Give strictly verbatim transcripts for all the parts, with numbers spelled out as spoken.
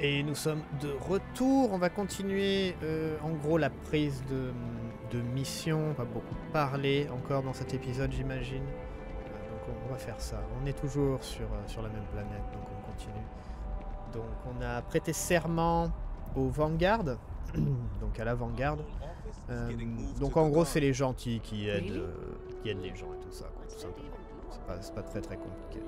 Et nous sommes de retour. On va continuer euh, en gros la prise de, de mission. On va beaucoup parler encore dans cet épisode, j'imagine. Euh, donc on, on va faire ça. On est toujours sur, euh, sur la même planète, donc on continue. Donc on a prêté serment au Vanguard, donc à la Vanguard. Euh, donc en gros c'est les gentils qui aident, euh, qui aident les gens et tout ça, quoi, tout simplement. C'est pas, c'est pas très très compliqué.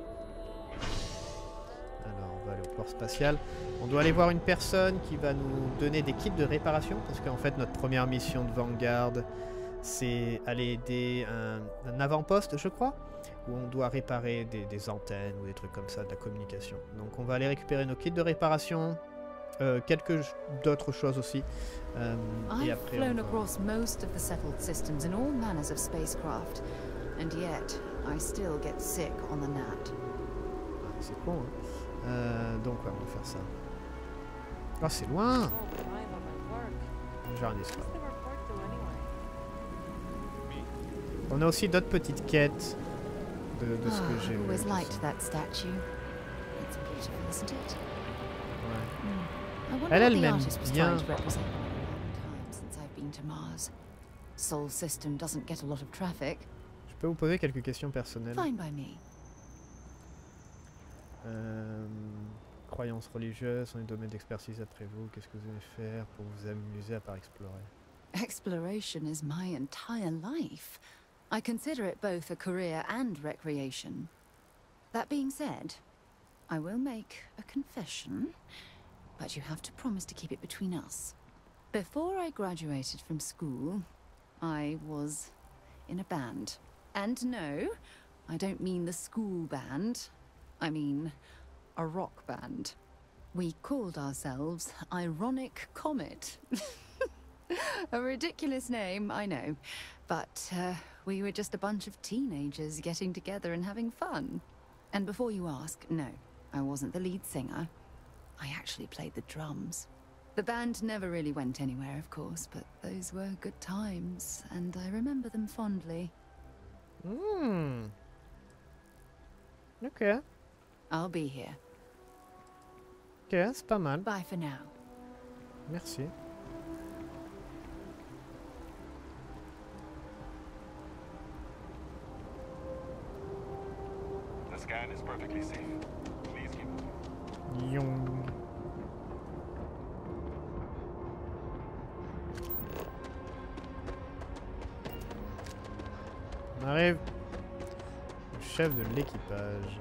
Alors on va aller au port spatial. On doit aller voir une personne qui va nous donner des kits de réparation, parce qu'en fait notre première mission de Vanguard, c'est aller aider un, un avant-poste, je crois, où on doit réparer des, des antennes ou des trucs comme ça, de la communication. Donc on va aller récupérer nos kits de réparation, euh, quelques d'autres choses aussi. Euh, et I've après flown on va... across most of the settled systems in all manners of spacecraft, and yet I still get sick on the Nat. C'est con, hein. Euh, donc ouais, on va faire ça. Oh, c'est loin. J'ai rien dit, c'est pas. On a aussi d'autres petites quêtes de, de ce que j'ai vu. Always liked that statue. It's beautiful, isn't it? Ouais. Mm. Elle, elle m'aime bien. Sol system doesn't get a lot of traffic. Je peux vous poser quelques questions personnelles. Fine by me. Euh, croyances religieuses sont les domaines d'expertise après vous. Qu'est-ce que vous aimez faire pour vous amuser à part explorer? Exploration is my entire life. I consider it both a career and recreation. That being said, I will make a confession, but you have to promise to keep it between us. Before I graduated from school, I was in a band. And no, I don't mean the school band. I mean, a rock band. We called ourselves Ironic Comet. A ridiculous name, I know. But uh, we were just a bunch of teenagers getting together and having fun. And before you ask, no, I wasn't the lead singer. I actually played the drums. The band never really went anywhere, of course, but those were good times, and I remember them fondly. Hmm. Ok. I'll be here. Ok, c'est pas mal. Bye for now. Merci. The scan is perfectly safe. Please keep moving. Yong. On arrive au chef de l'équipage.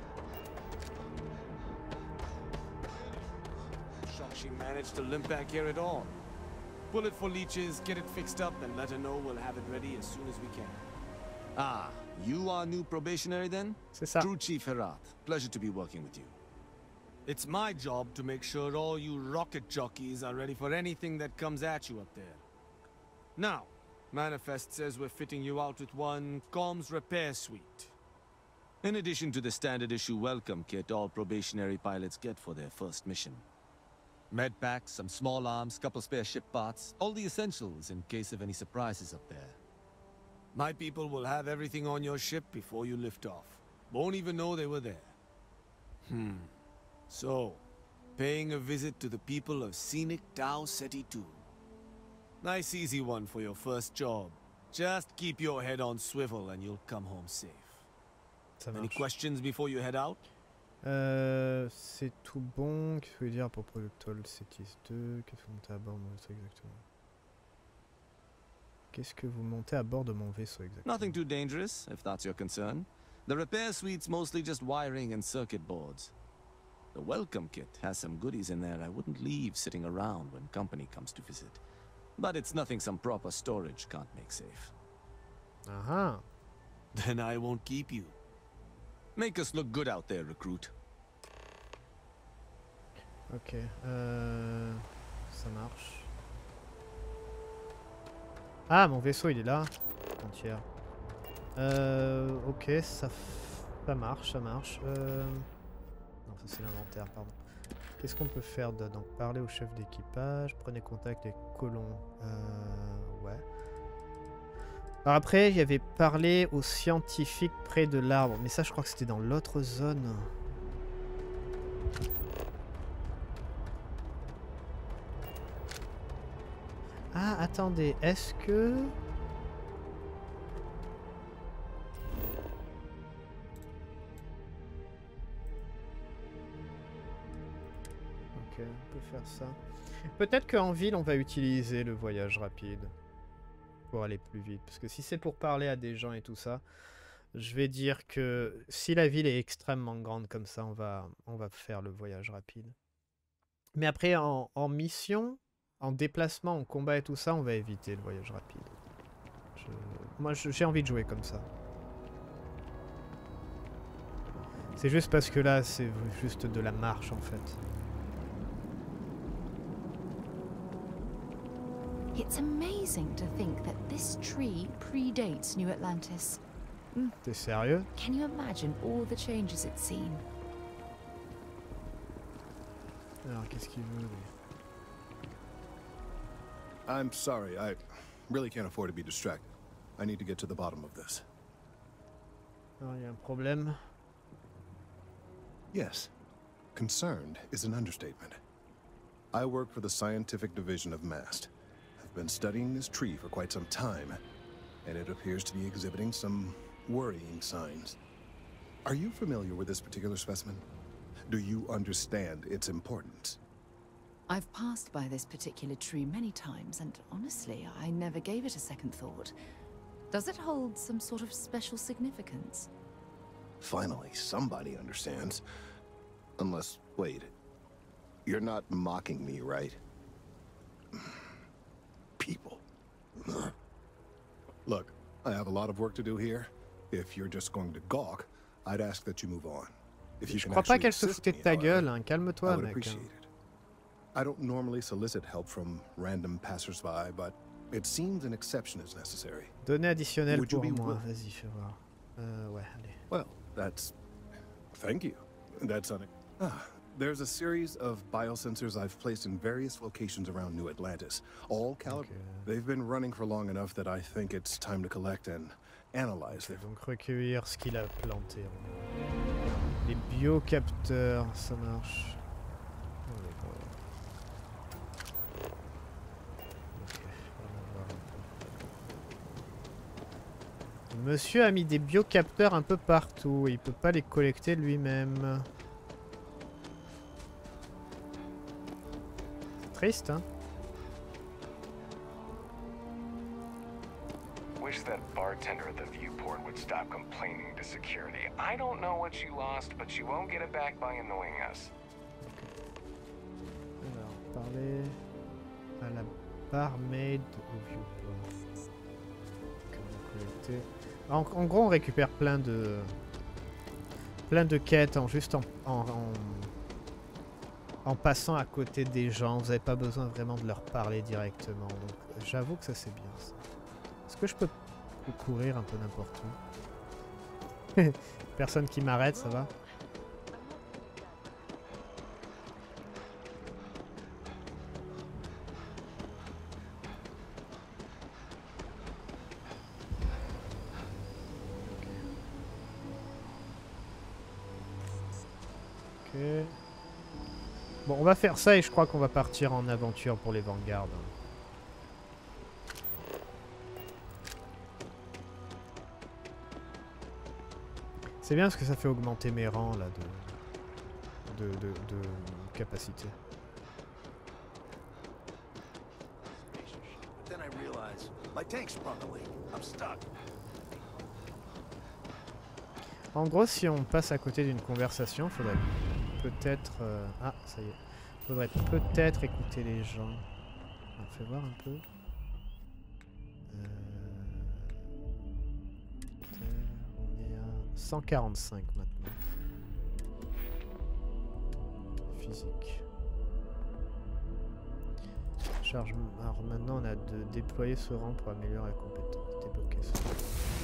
Shocked she managed to limp back here at all. Pull it for leeches, get it fixed up, and let her know we'll have it ready as soon as we can. Ah, you are new probationary then? C'est ça. Crew Chief Herat. Pleasure to be working with you. It's my job to make sure all you rocket jockeys are ready for anything that comes at you up there. Now, Manifest says we're fitting you out with one comms repair suite. In addition to the standard issue welcome kit all probationary pilots get for their first mission. Med packs, some small arms, couple spare ship parts, all the essentials in case of any surprises up there. My people will have everything on your ship before you lift off. Won't even know they were there. Hmm. So, paying a visit to the people of scenic Tau Ceti two. Nice easy one for your first job. Just keep your head on swivel and you'll come home safe. Ça Any marche. questions before you head out? Euh, c'est tout bon. Qu'est-ce que vous voulez dire pour Projectile Cetis deux? Qu'est-ce que vous montez à bord de mon vaisseau exactement? Qu'est-ce que vous montez à bord de mon vaisseau exactement? Nothing too dangerous, if that's your concern. The repair suite's mostly just wiring and circuit boards. The welcome kit has some goodies in there I wouldn't leave sitting around when company comes to visit. But it's nothing some proper storage can't make safe. Ah. Then I won't keep you. Make us look good out there, recruit. Ok. Euh, ça marche. Ah, mon vaisseau il est là. Entière. Euh, ok, ça, ça marche, ça marche. Euh... Non, ça c'est l'inventaire, pardon. Qu'est-ce qu'on peut faire de... Donc, parler au chef d'équipage, prenez contact avec les colons. Euh, ouais. Alors après, il y avait parlé aux scientifiques près de l'arbre. Mais ça, je crois que c'était dans l'autre zone. Ah, attendez, est-ce que... Ok, on peut faire ça. Peut-être qu'en ville, on va utiliser le voyage rapide pour aller plus vite. Parce que si c'est pour parler à des gens et tout ça, je vais dire que si la ville est extrêmement grande comme ça, on va, on va faire le voyage rapide. Mais après, en, en mission, en déplacement, en combat et tout ça, on va éviter le voyage rapide. Je... Moi, je- j'ai envie de jouer comme ça. C'est juste parce que là, c'est juste de la marche en fait. It's amazing to think that this tree predates New Atlantis. T'es sérieux? Can you imagine all the changes it's seen? Alors, qu'est-ce qu'il veut lui? I'm sorry, I really can't afford to be distracted. I need to get to the bottom of this. Alors, il y a un problème. Yes, concerned is an understatement. I work for the scientific division of MAST. I've been studying this tree for quite some time, and it appears to be exhibiting some worrying signs. Are you familiar with this particular specimen? Do you understand its importance? I've passed by this particular tree many times, and honestly, I never gave it a second thought. Does it hold some sort of special significance? Finally, somebody understands. Unless, wait, you're not mocking me, right? People. Look, I have a lot of work to do here. If you're just going to gawk, I'd ask that you move on. If you Je can crois pas actually qu'elle se assist foutait me, de ta however, gueule, hein. I Calme-toi, would mec. appreciate hein. it. I don't normally solicit help from random passersby, but it seems an exception is necessary. Données additionnelles Would you pour be moi. willing? Vas-y, fais voir. Euh, ouais, allez. Well, that's... Thank you. That's un... Ah, there's a series of biosensors I've placed in various locations around New Atlantis. All caliber. Ok. They've been running for long enough that I think it's time to collect and analyze them. Donc recueillir ce qu'il a planté. Les biocapteurs, ça marche. Oh, d'accord. Ok, voyons voir un peu. Monsieur a mis des biocapteurs un peu partout et il peut pas les collecter lui-même. Triste, hein? Wish that bartender at the viewport would stop complaining to security. I don't know what you lost, but you won't get it back by annoying us. Alors, parler à la barmaid au viewport. Ok, on va collecter. En, en gros, on récupère plein de plein de quêtes en juste en, en, en, en passant à côté des gens. Vous n'avez pas besoin vraiment de leur parler directement. Donc, j'avoue que ça c'est bien ça. Est-ce que je peux courir un peu n'importe où? Personne qui m'arrête, ça va? Ok. Bon, on va faire ça et je crois qu'on va partir en aventure pour les Vanguards. C'est bien parce que ça fait augmenter mes rangs là de, de, de, de capacité. Then I realized my tank sprung a leak. I'm stuck. En gros, si on passe à côté d'une conversation, faudrait peut-être... euh, Ah, ça y est. Faudrait peut-être écouter les gens. On fait voir un peu. Euh... On est à cent quarante-cinq maintenant. Physique. Charge... Alors maintenant, on a de déployer ce rang pour améliorer la compétence. Débloquer ce rang.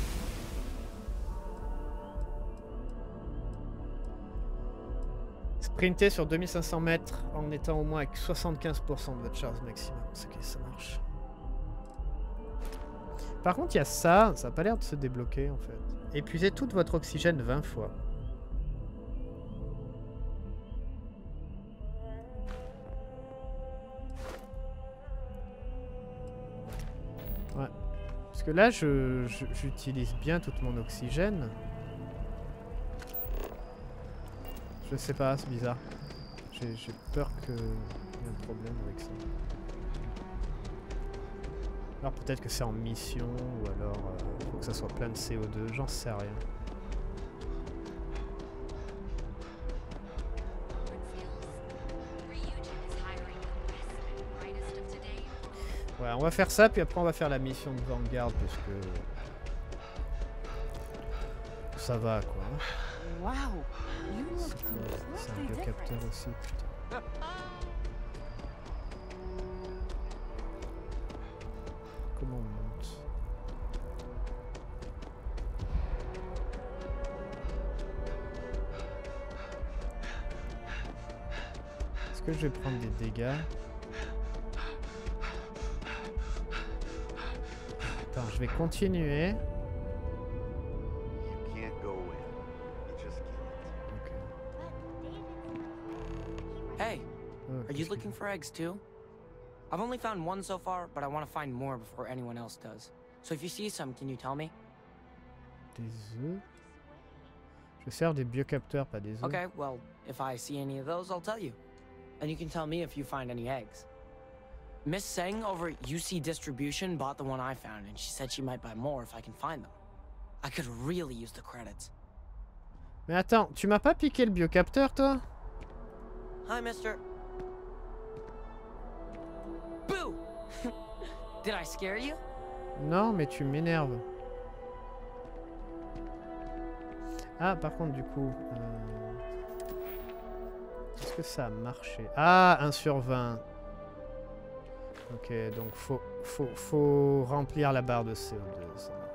Sprinter sur deux mille cinq cents mètres en étant au moins avec soixante-quinze pour cent de votre charge maximum. C'est ok, ça marche. Par contre, il y a ça. Ça n'a pas l'air de se débloquer en fait. Épuisez toute votre oxygène vingt fois. Parce que là, je, je- j'utilise bien tout mon oxygène. Je sais pas, c'est bizarre. J'ai j'ai peur qu'il y ait un problème avec ça. Alors peut-être que c'est en mission, ou alors euh, faut que ça soit plein de C O deux, j'en sais rien. Ouais, on va faire ça, puis après on va faire la mission de Vanguard, puisque ça va quoi. Wow, you look C'est que- c'est un completely biocapteur different. aussi, putain. Comment on monte? Est-ce que je vais prendre des dégâts? Attends, je vais continuer. You can't go in. You just can't. Ok. Hey, Oh, are you qu'est-ce que- looking for eggs too? I've only found one so far, but I want to find more before anyone else does. So if you see some, can you tell me? Des œufs? Je sers des biocapteurs, pas des œufs. Okay, well, if I see any of those, I'll tell you. And you can tell me if you find any eggs. Miss Seng over at U C Distribution bought the one I found, and she said she might buy more if I can find them. I could really use the credits. Mais attends, tu m'as pas piqué le biocapteur, toi? Hi, mister. Boo! Did I scare you? Non, mais tu m'énerves. Ah, par contre, du coup... euh, est-ce que ça a marché? Ah, un sur vingt. Ok, donc faut, faut, faut remplir la barre de C O deux. Ça marche.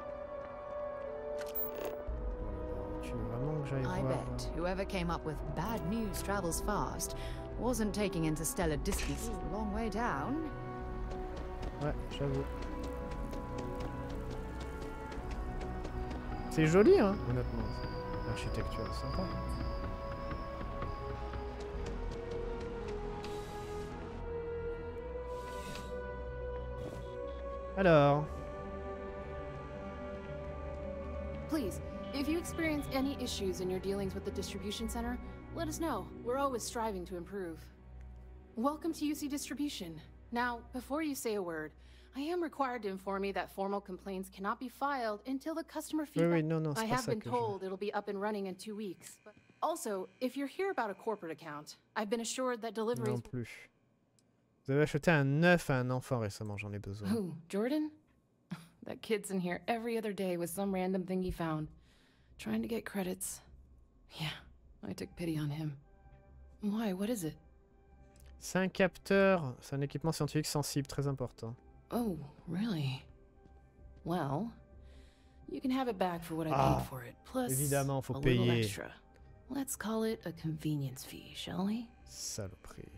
Tu veux vraiment que j'aille I voir... bet whoever came up with bad news travels fast wasn't taking interstellar distance a long way down. Ouais, j'avoue. C'est joli, hein, honnêtement. L'architecture est sympa. Alors, Please, if you experience any issues in your dealings with the distribution center, let us know. We're always striving to improve. Welcome to U C Distribution. Now, before you say a word, I am required to inform you that formal complaints cannot be filed until the customer oui, feedback. oui, non, non, I c'est pas have ça been que je... told it'll be up and running in two weeks. But also, if you're here about a corporate account, I've been assured that deliveries. Non plus. Vous avez acheté un œuf à un enfant récemment, j'en ai besoin. Who, Jordan? That kid's in here every other day with some random thing he found, trying to get credits. Yeah, I took pity on him. Why? What is it? C'est un capteur, c'est un équipement scientifique sensible, très important. Oh, really? Well, you can have it back for what I Ah, paid for it. Plus évidemment, faut a little payer. extra. Let's call it a convenience fee, shall we? Saloperie.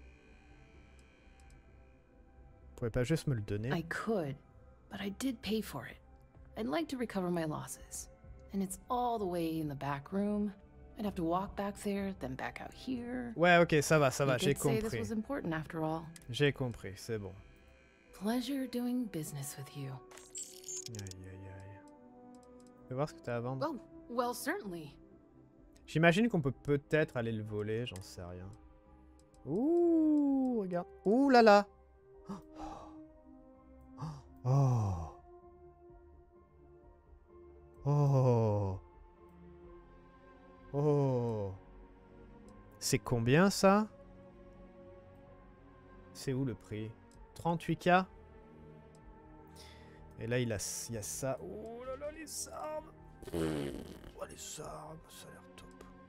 Vous pouvez pas juste me le donner? I could, but I did pay for it. I'd like to recover my losses. And it's all the way in the back room. I'd have to walk back there, then back out here. Ouais, ok, ça va, ça va, You j'ai did say this compris. was important after all. J'ai compris, c'est bon. Pleasure doing business with you. Aïe, aïe, aïe. Fais voir ce que t'as à vendre. Oh, well, certainly. J'imagine qu'on peut peut-être aller le voler, j'en sais rien. Ouh, regarde. Ouh là là. Oh. Oh. Oh. C'est combien ça? C'est où le prix? trente-huit K? Et là il, a, il y a ça. Oh là là, les armes. Oh les armes, ça a l'air top.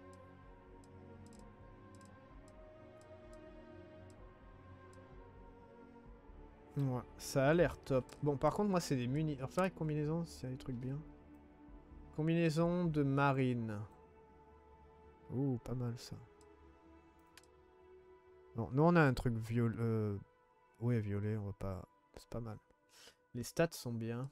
Ouais, ça a l'air top. Bon, par contre, moi, c'est des munis. Alors, faire avec combinaison, s'il y a des trucs bien. Combinaison de marine. Ouh, pas mal ça. Bon, nous, on a un truc violet. Euh... Ouais, violet, on va pas. C'est pas mal. Les stats sont bien.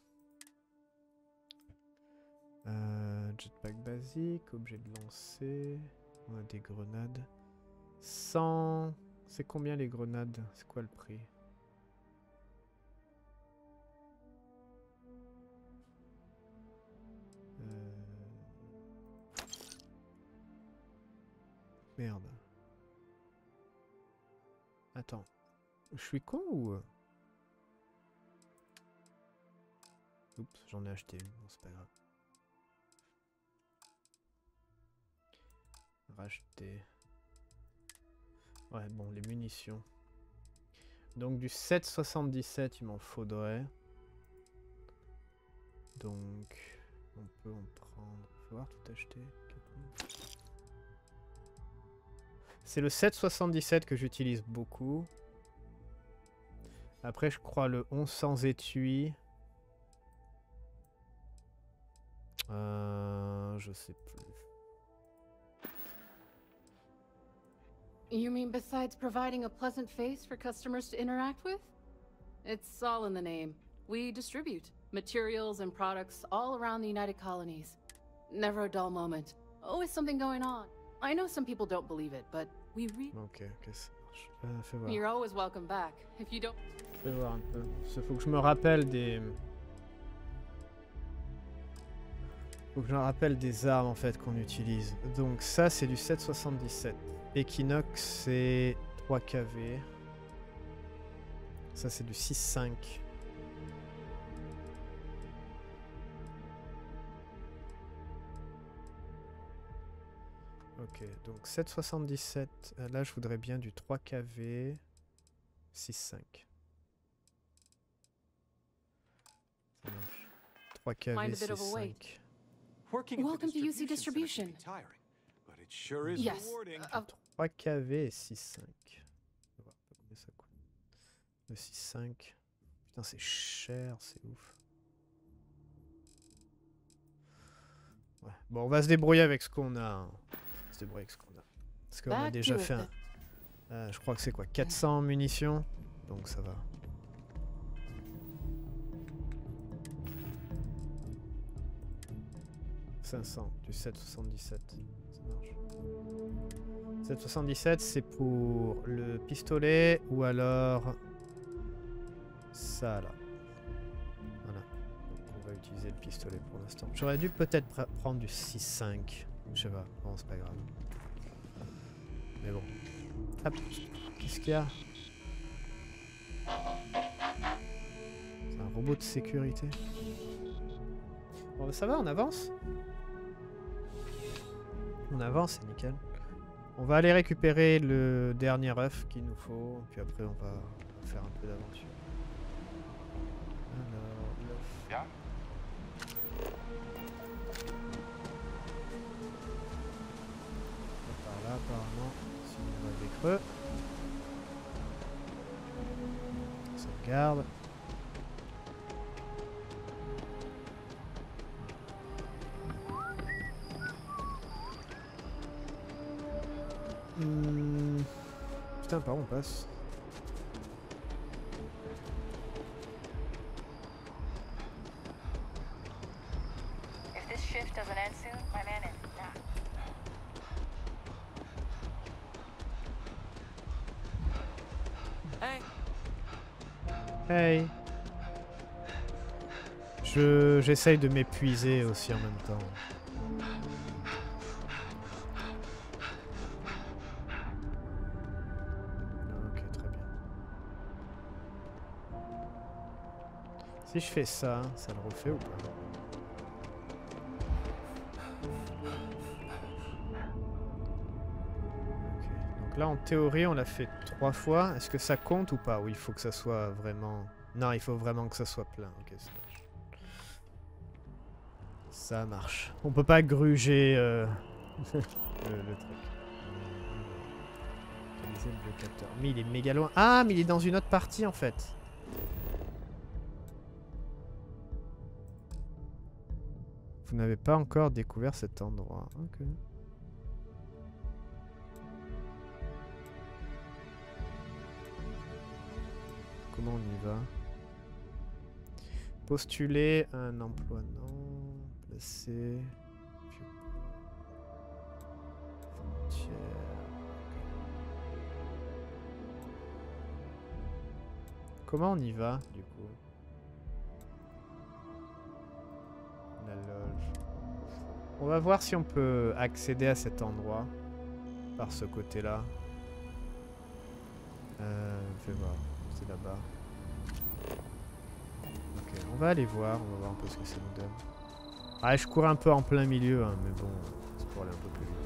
Euh, jetpack basique, objet de lancer. On a des grenades. cent. C'est combien les grenades? C'est quoi le prix? Merde. Attends. Je suis con ou... Oups, j'en ai acheté une. Bon, c'est pas grave. Racheter. Ouais, bon, les munitions. Donc du sept soixante-dix-sept, il m'en faudrait. Donc, on peut en prendre... Faut voir tout acheter. C'est le sept soixante-dix-sept que j'utilise beaucoup. Après, je crois le onze sans étui. Euh, je sais plus. You mean besides providing a pleasant face for customers to interact with? It's all in the name. We distribute materials and products all around the United Colonies. Never a dull moment. Always something going on. I know some people don't believe it, but we re- Ok, ok, ça marche. Euh, fais voir. You're always welcome back. If you don't... Fais voir un peu. Il faut que je me rappelle des... Faut que je me rappelle des armes en fait qu'on utilise. Donc ça c'est du sept soixante-dix-sept. Equinox c'est trois K V. Ça c'est du six cinq. Ok, donc sept soixante-dix-sept. Là je voudrais bien du trois K V six cinq. Ça marche. trois K V six cinq. Welcome to U C Distribution. Yes. Uh, trois K V et six cinq. On va voir combien ça coûte. Le six cinq. Putain, c'est cher, c'est ouf. Ouais. Bon, on va se débrouiller avec ce qu'on a. Hein. On va se débrouiller avec ce qu'on a. Parce qu'on a déjà fait un... Euh, je crois que c'est quoi, quatre cents munitions. Donc ça va. cinq cents du sept soixante-dix-sept. Ça marche. sept soixante-dix-sept, c'est pour le pistolet ou alors ça là. Voilà. Donc on va utiliser le pistolet pour l'instant. J'aurais dû peut-être pr prendre du six cinq. Je sais pas. Bon, c'est pas grave. Mais bon. Hop. Qu'est-ce qu'il y a? C'est un robot de sécurité. Bon, ça va, on avance. On avance, c'est nickel. On va aller récupérer le dernier œuf qu'il nous faut, puis après on va faire un peu d'aventure. Alors, l'œuf. Yeah. Par là, apparemment. Sinon, on va des creux. Sauvegarde. Mmh. Putain, par où on passe? If this shift doesn't end soon, my man is not. Hey. Hey. Je j'essaye de m'épuiser aussi en même temps. Si je fais ça, ça le refait ou pas? Okay. Donc là, en théorie, on l'a fait trois fois. Est-ce que ça compte ou pas? Oui, il faut que ça soit vraiment... Non, il faut vraiment que ça soit plein. Ok, ça marche. Ça marche. On peut pas gruger euh... le, le truc. Utiliser le blocateur. Mais il est méga loin. Ah, mais il est dans une autre partie en fait. Vous n'avez pas encore découvert cet endroit. Ok. Comment on y va? Postuler un emploi, non. Placer. Frontière. Comment on y va, du coup? La loge. On va voir si on peut accéder à cet endroit. par ce côté-là. Euh, fais voir, c'est là-bas. Ok, on va aller voir, on va voir un peu ce que ça nous donne. Ah, je cours un peu en plein milieu, hein, mais bon, c'est pour aller un peu plus vite.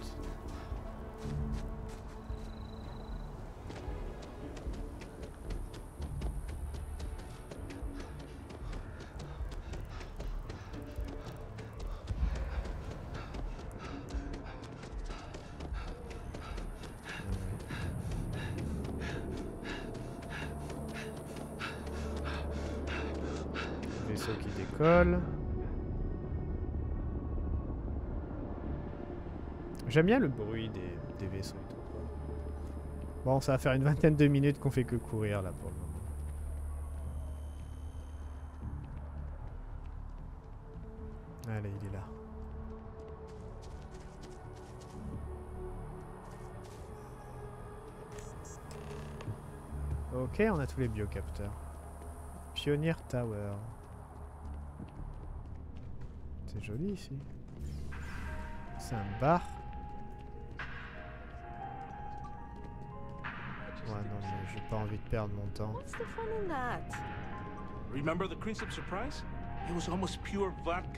Vaisseau qui décolle. J'aime bien le bruit des, des vaisseaux et tout. Bon, ça va faire une vingtaine de minutes qu'on fait que courir là pour le moment. Allez, il est là. Ok, on a tous les biocapteurs. Pioneer Tower. C'est joli ici. C'est un bar. Ouais, non, mais j'ai pas envie de perdre mon temps. What's the fun in that? Remember the Crimson Surprise? It was almost pure vodka.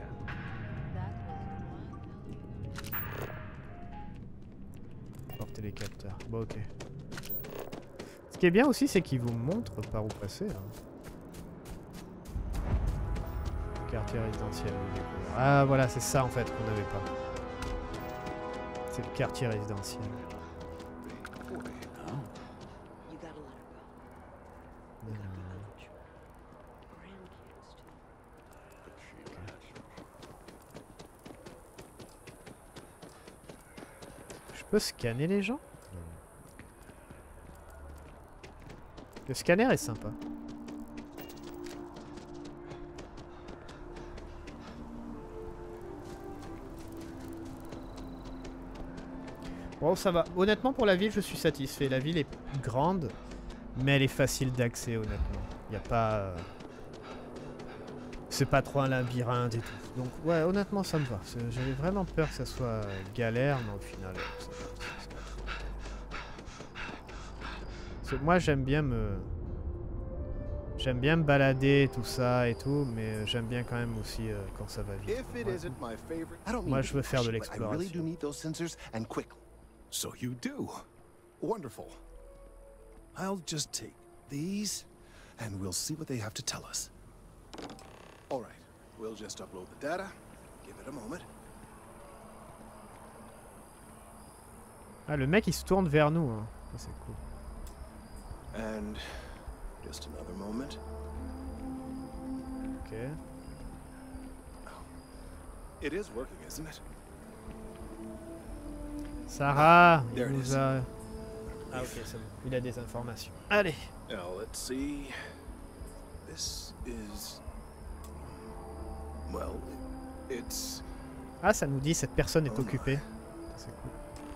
Porter les capteurs. Bon, ok. Ce qui est bien aussi, c'est qu'il vous montre par où passer. Hein. Quartier résidentiel. Ah, voilà, c'est ça en fait qu'on n'avait pas. C'est le quartier résidentiel. Je peux scanner les gens? Le scanner est sympa. Bon, ça va. Honnêtement, pour la ville, je suis satisfait. La ville est grande, mais elle est facile d'accès, honnêtement. Il n'y a pas... Euh... C'est pas trop un labyrinthe et tout. Donc, ouais, honnêtement, ça me va. J'avais vraiment peur que ça soit galère, mais au final... Ça va, ça va. Moi, j'aime bien me... J'aime bien me balader, tout ça et tout, mais j'aime bien quand même aussi euh, quand ça va vite. Ouais. Moi, je veux faire de l'exploration. So you do. Wonderful. I'll just take these, and we'll see what they have to tell us. All right, we'll just upload the data. Give it a moment. Ah, le mec, il se tourne vers nous. Hein. C'est cool. And just another moment. Ok. It is working, isn't it? Sarah, il nous a... Ah ok, c'est bon. Il a des informations. Allez. Now let's see. This is... Well, it's... Ah, ça nous dit cette personne est occupée. C'est cool.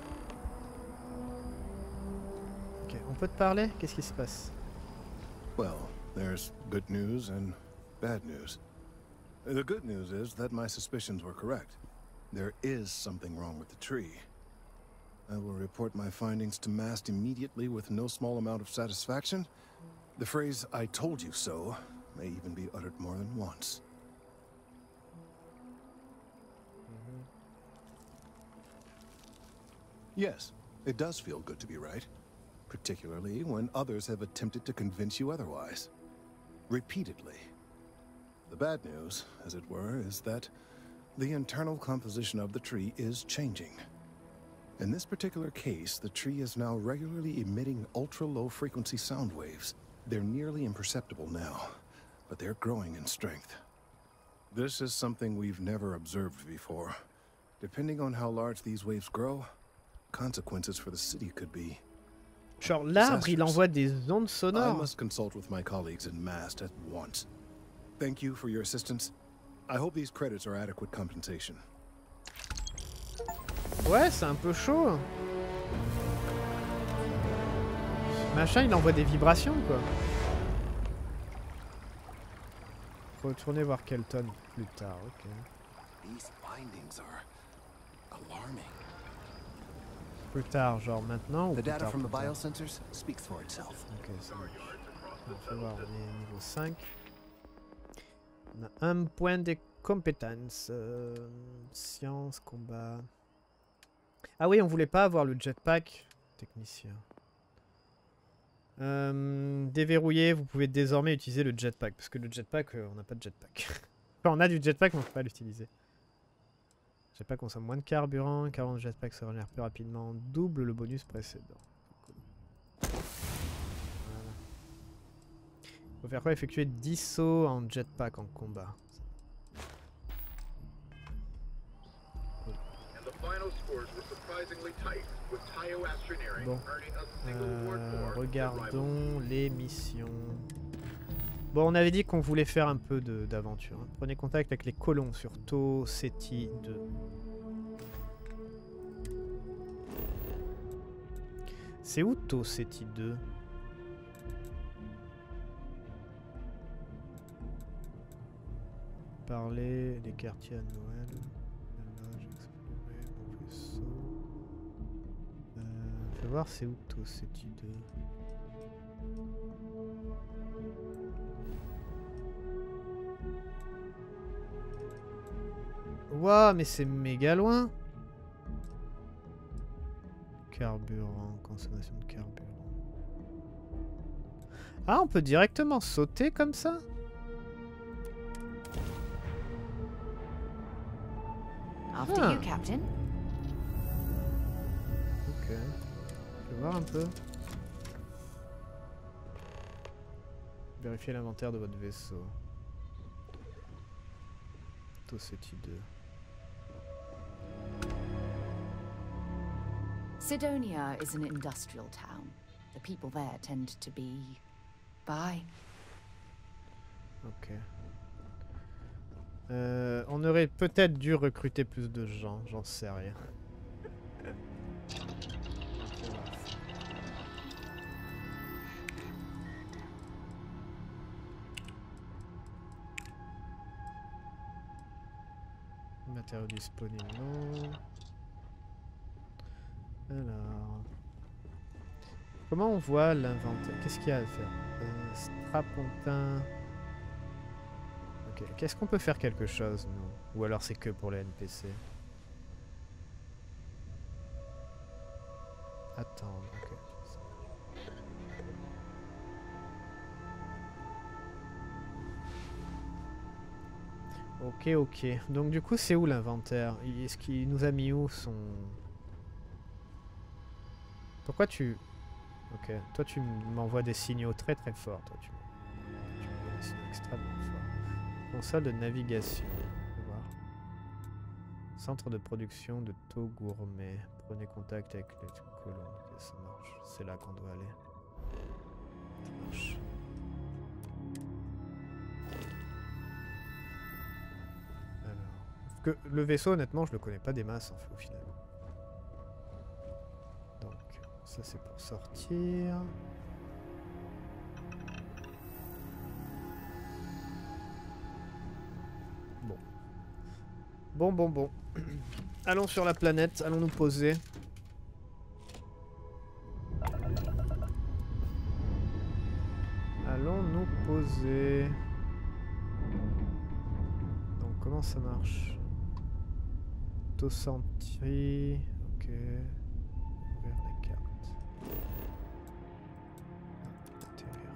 Ok, on peut te parler? Qu'est-ce qui se passe? Well, there's good news and bad news. The good news is that my suspicions were correct. There is something wrong with the tree. I will report my findings to Mast immediately with no small amount of satisfaction. The phrase, "I told you so," may even be uttered more than once. Mm-hmm. Yes, it does feel good to be right. Particularly when others have attempted to convince you otherwise. Repeatedly. The bad news, as it were, is that the internal composition of the tree is changing. In this particular case, the tree is now regularly emitting ultra-low frequency sound waves. They're nearly imperceptible now, but they're growing in strength. This is something we've never observed before. Depending on how large these waves grow, consequences for the city could be... Genre l'arbre, il envoie des ondes sonores. I must consult with my colleagues in Mast at once. Thank you for your assistance. I hope these credits are adequate compensation. Ouais, c'est un peu chaud. Machin, il envoie des vibrations, quoi. Retourner voir Kelton plus tard, ok. These findings are alarming. Plus tard, genre maintenant ou The plus data tard, from the plus tard? biosensors speaks for itself. Ok, ça marche. On va voir, on est niveau cinq. On a un point de compétence. Euh, science, combat. Ah oui, on voulait pas avoir le jetpack. Technicien. Euh, déverrouillé, vous pouvez désormais utiliser le jetpack. Parce que le jetpack, euh, on n'a pas de jetpack. Enfin, on a du jetpack, mais on ne peut pas l'utiliser. Jetpack consomme moins de carburant. quarante jetpack se régénère plus rapidement. Double le bonus précédent. Voilà. Faut faire quoi? Effectuer dix sauts en jetpack en combat. Bon, euh, regardons les missions. Bon, on avait dit qu'on voulait faire un peu d'aventure. Hein. Prenez contact avec les colons sur To Ceti deux. C'est où To Ceti deux? Parler des quartiers à Noël. Je vais voir c'est où To Ceti deux. Waouh, mais c'est méga loin. Carburant, consommation de carburant. Ah, on peut directement sauter comme ça? After Ah. you, Captain. Ok. Je vais voir un peu. Vérifiez l'inventaire de votre vaisseau. To Ceti deux. Sidonia is an industrial town. The people there tend to be bi. Ok. Euh, on aurait peut-être dû recruter plus de gens, j'en sais rien. Matériaux disponibles, non. Alors... Comment on voit l'inventaire? Qu'est-ce qu'il y a à faire? euh, Strapontin... Ok, qu'est-ce qu'on peut faire quelque chose, nous? Ou alors c'est que pour les N P C? Attendre, ok. Ok, ok. Donc du coup, c'est où l'inventaire? Est-ce qu'il nous a mis où son... Pourquoi tu... Ok, toi tu m'envoies des signaux très très forts. Toi, tu m'envoies des signaux extrêmement forts. Console de navigation. On va voir. Centre de production de To Gourmet. Prenez contact avec les colons. Ok, ça marche. C'est là qu'on doit aller. Ça marche. Que le vaisseau, honnêtement, je le connais pas des masses en fait, au final. Donc, ça c'est pour sortir. Bon. Bon, bon, bon. Allons sur la planète, allons nous poser. Allons nous poser. Donc, comment ça marche? Autocentré, ok. Ouvrir la carte. Intérieur.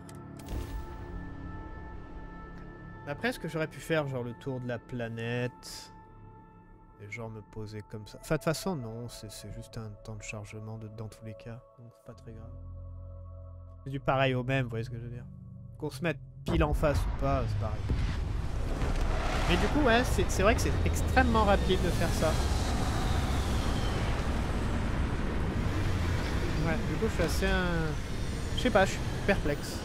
Après, est-ce que j'aurais pu faire genre le tour de la planète et genre me poser comme ça? Enfin, de toute façon, non, c'est juste un temps de chargement de, dans tous les cas, donc c'est pas très grave. C'est du pareil au même, vous voyez ce que je veux dire? Qu'on se mette pile en face ou pas, c'est pareil. Mais du coup, ouais, c'est vrai que c'est extrêmement rapide de faire ça. Ouais, du coup, je suis assez... Euh... Je sais pas, je suis perplexe.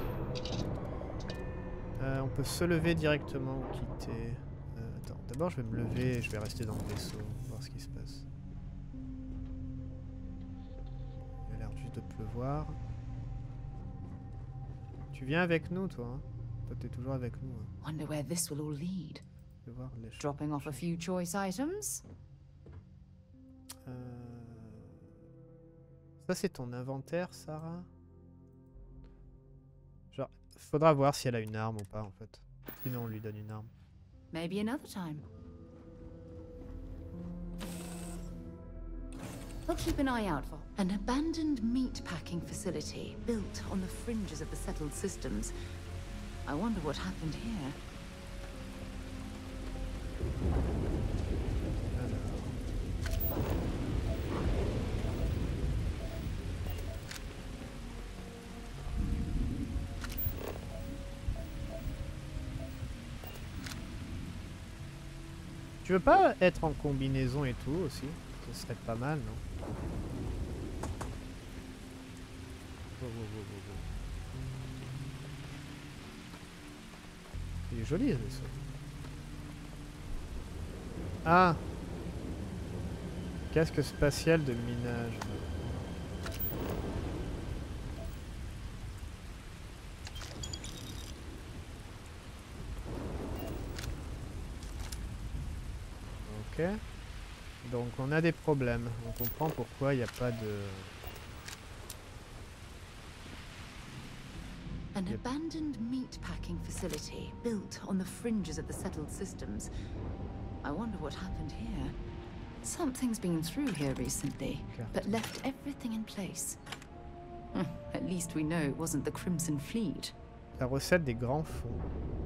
Euh, on peut se lever directement ou quitter. Euh, attends, d'abord, je vais me lever et je vais rester dans le vaisseau, voir ce qui se passe. Il a l'air juste de pleuvoir. Tu viens avec nous, toi, hein? Toi, t'es toujours avec nous. Hein. Wonder where this will all lead. Je vais voir les Dropping off a few choice items. Euh... Ça c'est ton inventaire, Sarah? Genre, faudra voir si elle a une arme ou pas en fait. Sinon on lui donne une arme. Maybe another time. We'll keep an eye out for an abandoned meat packing facility built on the fringes of the settled systems. I wonder what happened here. Tu veux pas être en combinaison et tout aussi? Ce serait pas mal, non? Oh, oh, oh, oh, oh. Il est joli ce vaisseau. Ah! Casque spatial de minage. Ok. Donc on a des problèmes. On comprend pourquoi il n'y a pas de... An abandoned meat packing facility built on the fringes of the settled systems. I wonder what happened here. Something's been through here recently, but left everything in place. Hm, at least we know it wasn't the Crimson Fleet. La recette des grands fonds.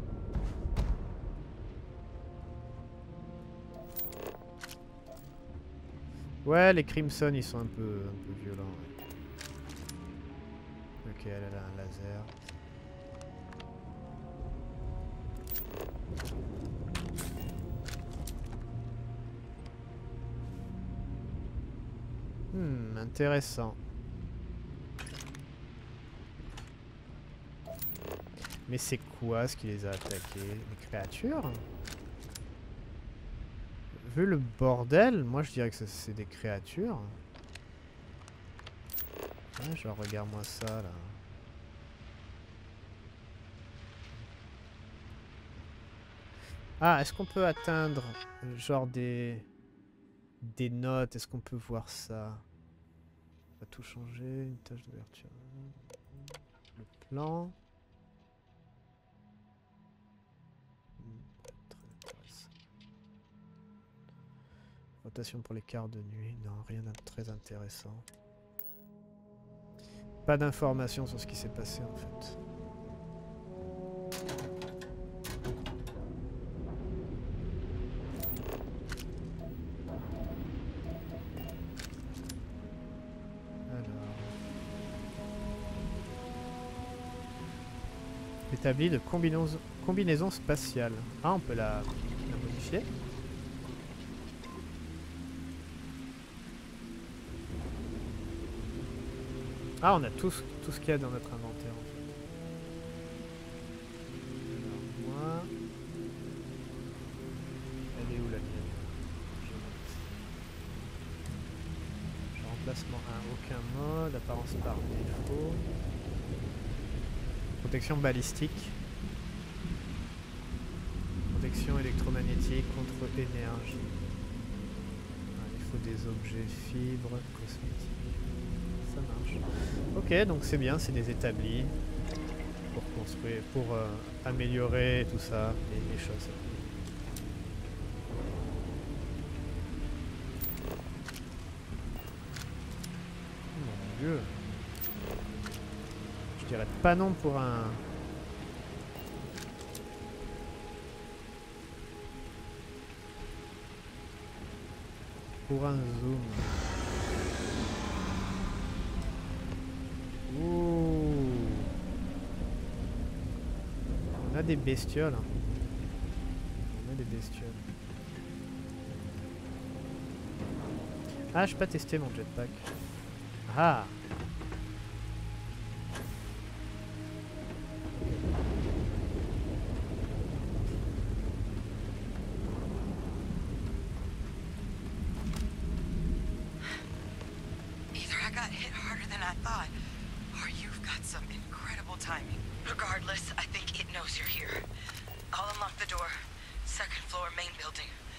Ouais, les Crimson, ils sont un peu, un peu violents. Ouais. Ok, elle a un laser. Hmm, intéressant. Mais c'est quoi ce qui les a attaqués? Les créatures? Vu le bordel, moi je dirais que c'est des créatures. Ouais, genre regarde-moi ça là. Ah, est-ce qu'on peut atteindre genre des des notes? Est-ce qu'on peut voir ça? On va tout changer, une tâche d'ouverture. Le plan. Rotation pour les quarts de nuit, non, rien de très intéressant. Pas d'informations sur ce qui s'est passé en fait. Alors. Établi de combinaison, combinaison spatiale. Ah, on peut la, la modifier. Ah, on a tout ce, tout ce qu'il y a dans notre inventaire en fait. Alors moi... Elle est où la mienne? Je remplacement un, aucun mode, apparence par défaut. Protection balistique. Protection électromagnétique contre énergie. Ah, il faut des objets fibres, cosmétiques. Ça marche. Ok, donc c'est bien, c'est des établis pour construire, pour euh, améliorer tout ça, les, les choses. Oh mon Dieu. Je dirais pas non pour un... Pour un zoom. Ouh. On a des bestioles. Hein. On a des bestioles. Ah, je n'ai pas testé mon jetpack. Ah.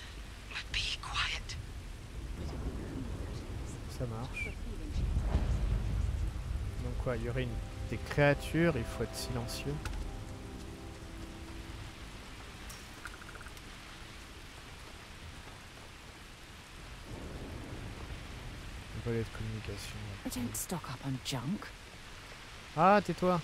Ça marche. Donc quoi, il y aurait une... des créatures, il faut être silencieux. Volet de communication. I don't stock up on junk. Ah, tais-toi.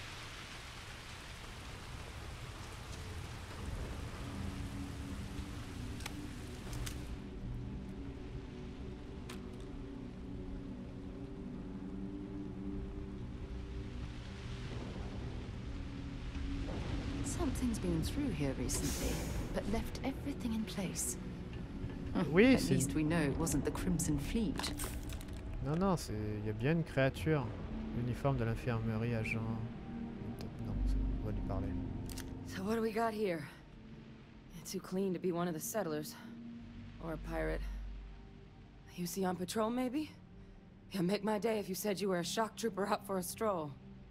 Something's been through here recently, but left everything in place. Oui, At c'est... least we know it wasn't the Crimson Fleet. Non, non, c'est... il y a bien une créature. Uniforme de l'infirmerie, agent... Non, on va lui parler. So what do we got here? Too clean to be one of the settlers. Or a pirate. U C on patrol, maybe? Yeah, make my day if you said you were a shock trooper out for a stroll.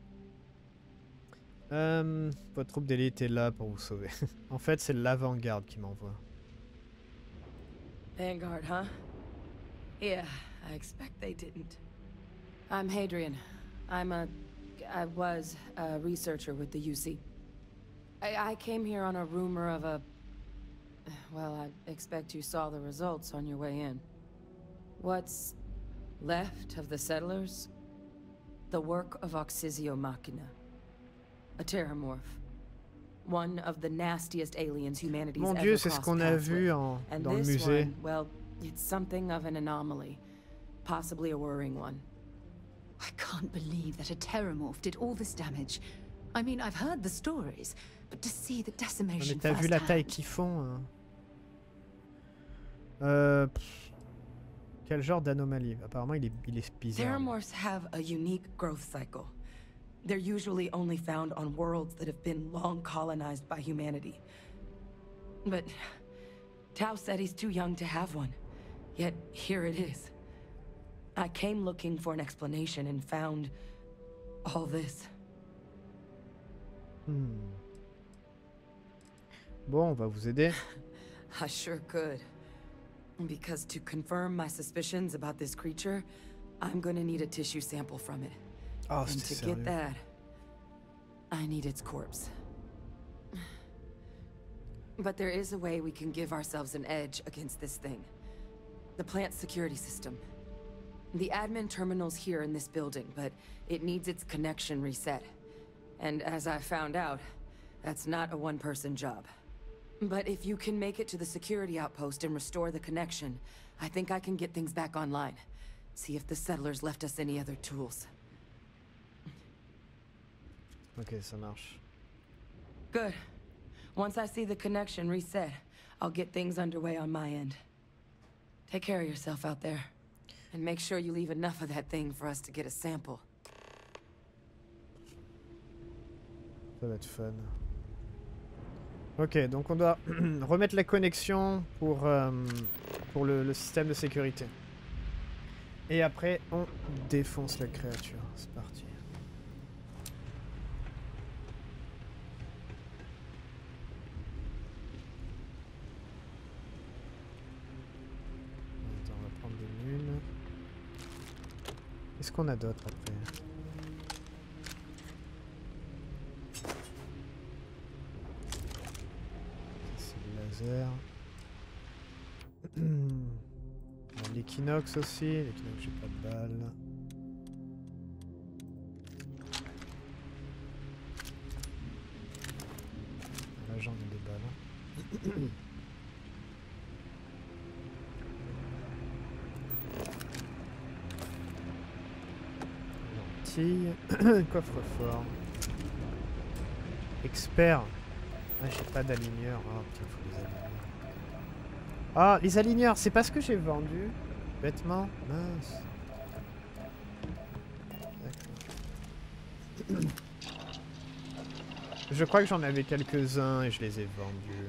Euh, votre troupe d'élite est là pour vous sauver. En fait, c'est l'avant-garde qui m'envoie. Vanguard, huh? Yeah, I expect they didn't. I'm Hadrian. I'm a... I was a researcher with the U C. I, I came here on a rumor of a... Well, I expect you saw the results on your way in. What's left of the settlers? The work of Oxysio Machina. A terramorph. One of the nastiest aliens humanity's Mon ever Dieu, c'est ce crossed qu'on a paths vu with. en, And dans le this musée. one, well, it's something of an anomaly. Possibly a worrying one. I can't believe that a terramorph did all this damage. I mean, I've heard the stories, but to see the Mais decimation t'as vu la taille firsthand. qu'ils font hein. Euh... pff, Quel genre d'anomalie? Apparemment, il est, il est bizarre. Terramorphs have a unique growth cycle. They're usually only found on worlds that have been long colonized by humanity. But Tao said he's too young to have one. Yet here it is. I came looking for an explanation and found all this. Hmm. Bon, on va vous aider. I sure could. Because to confirm my suspicions about this creature, I'm gonna need a tissue sample from it. Oh, And c'était to get sérieux. that, I need its corpse. But there is a way we can give ourselves an edge against this thing. The plant security system. The admin terminal's here in this building, but it needs its connection reset. And as I found out, that's not a one-person job. But if you can make it to the security outpost and restore the connection, I think I can get things back online. See if the settlers left us any other tools. Ok, ça marche. Good. Once I see the connection reset, I'll get things underway on my end. Take care of yourself out there. And make sure you leave enough of that thing for us to get a sample. Ça va être fun. Ok, donc on doit remettre la connexion pour, euh, pour le, le système de sécurité. Et après, on défonce la créature. C'est parti. Attends, on va prendre des nuls. Qu'est-ce qu'on a d'autre après? Laser. L'équinoxe aussi. L'équinoxe, j'ai pas de balles. Là, j'en ai des balles. Lentille. Coffre-fort. Expert. Ah, j'ai pas d'aligneur. Ah, putain, faut les aligneurs. Ah, les aligneurs, c'est pas ce que j'ai vendu. Bêtement. Mince. D'accord. Je crois que j'en avais quelques-uns et je les ai vendus.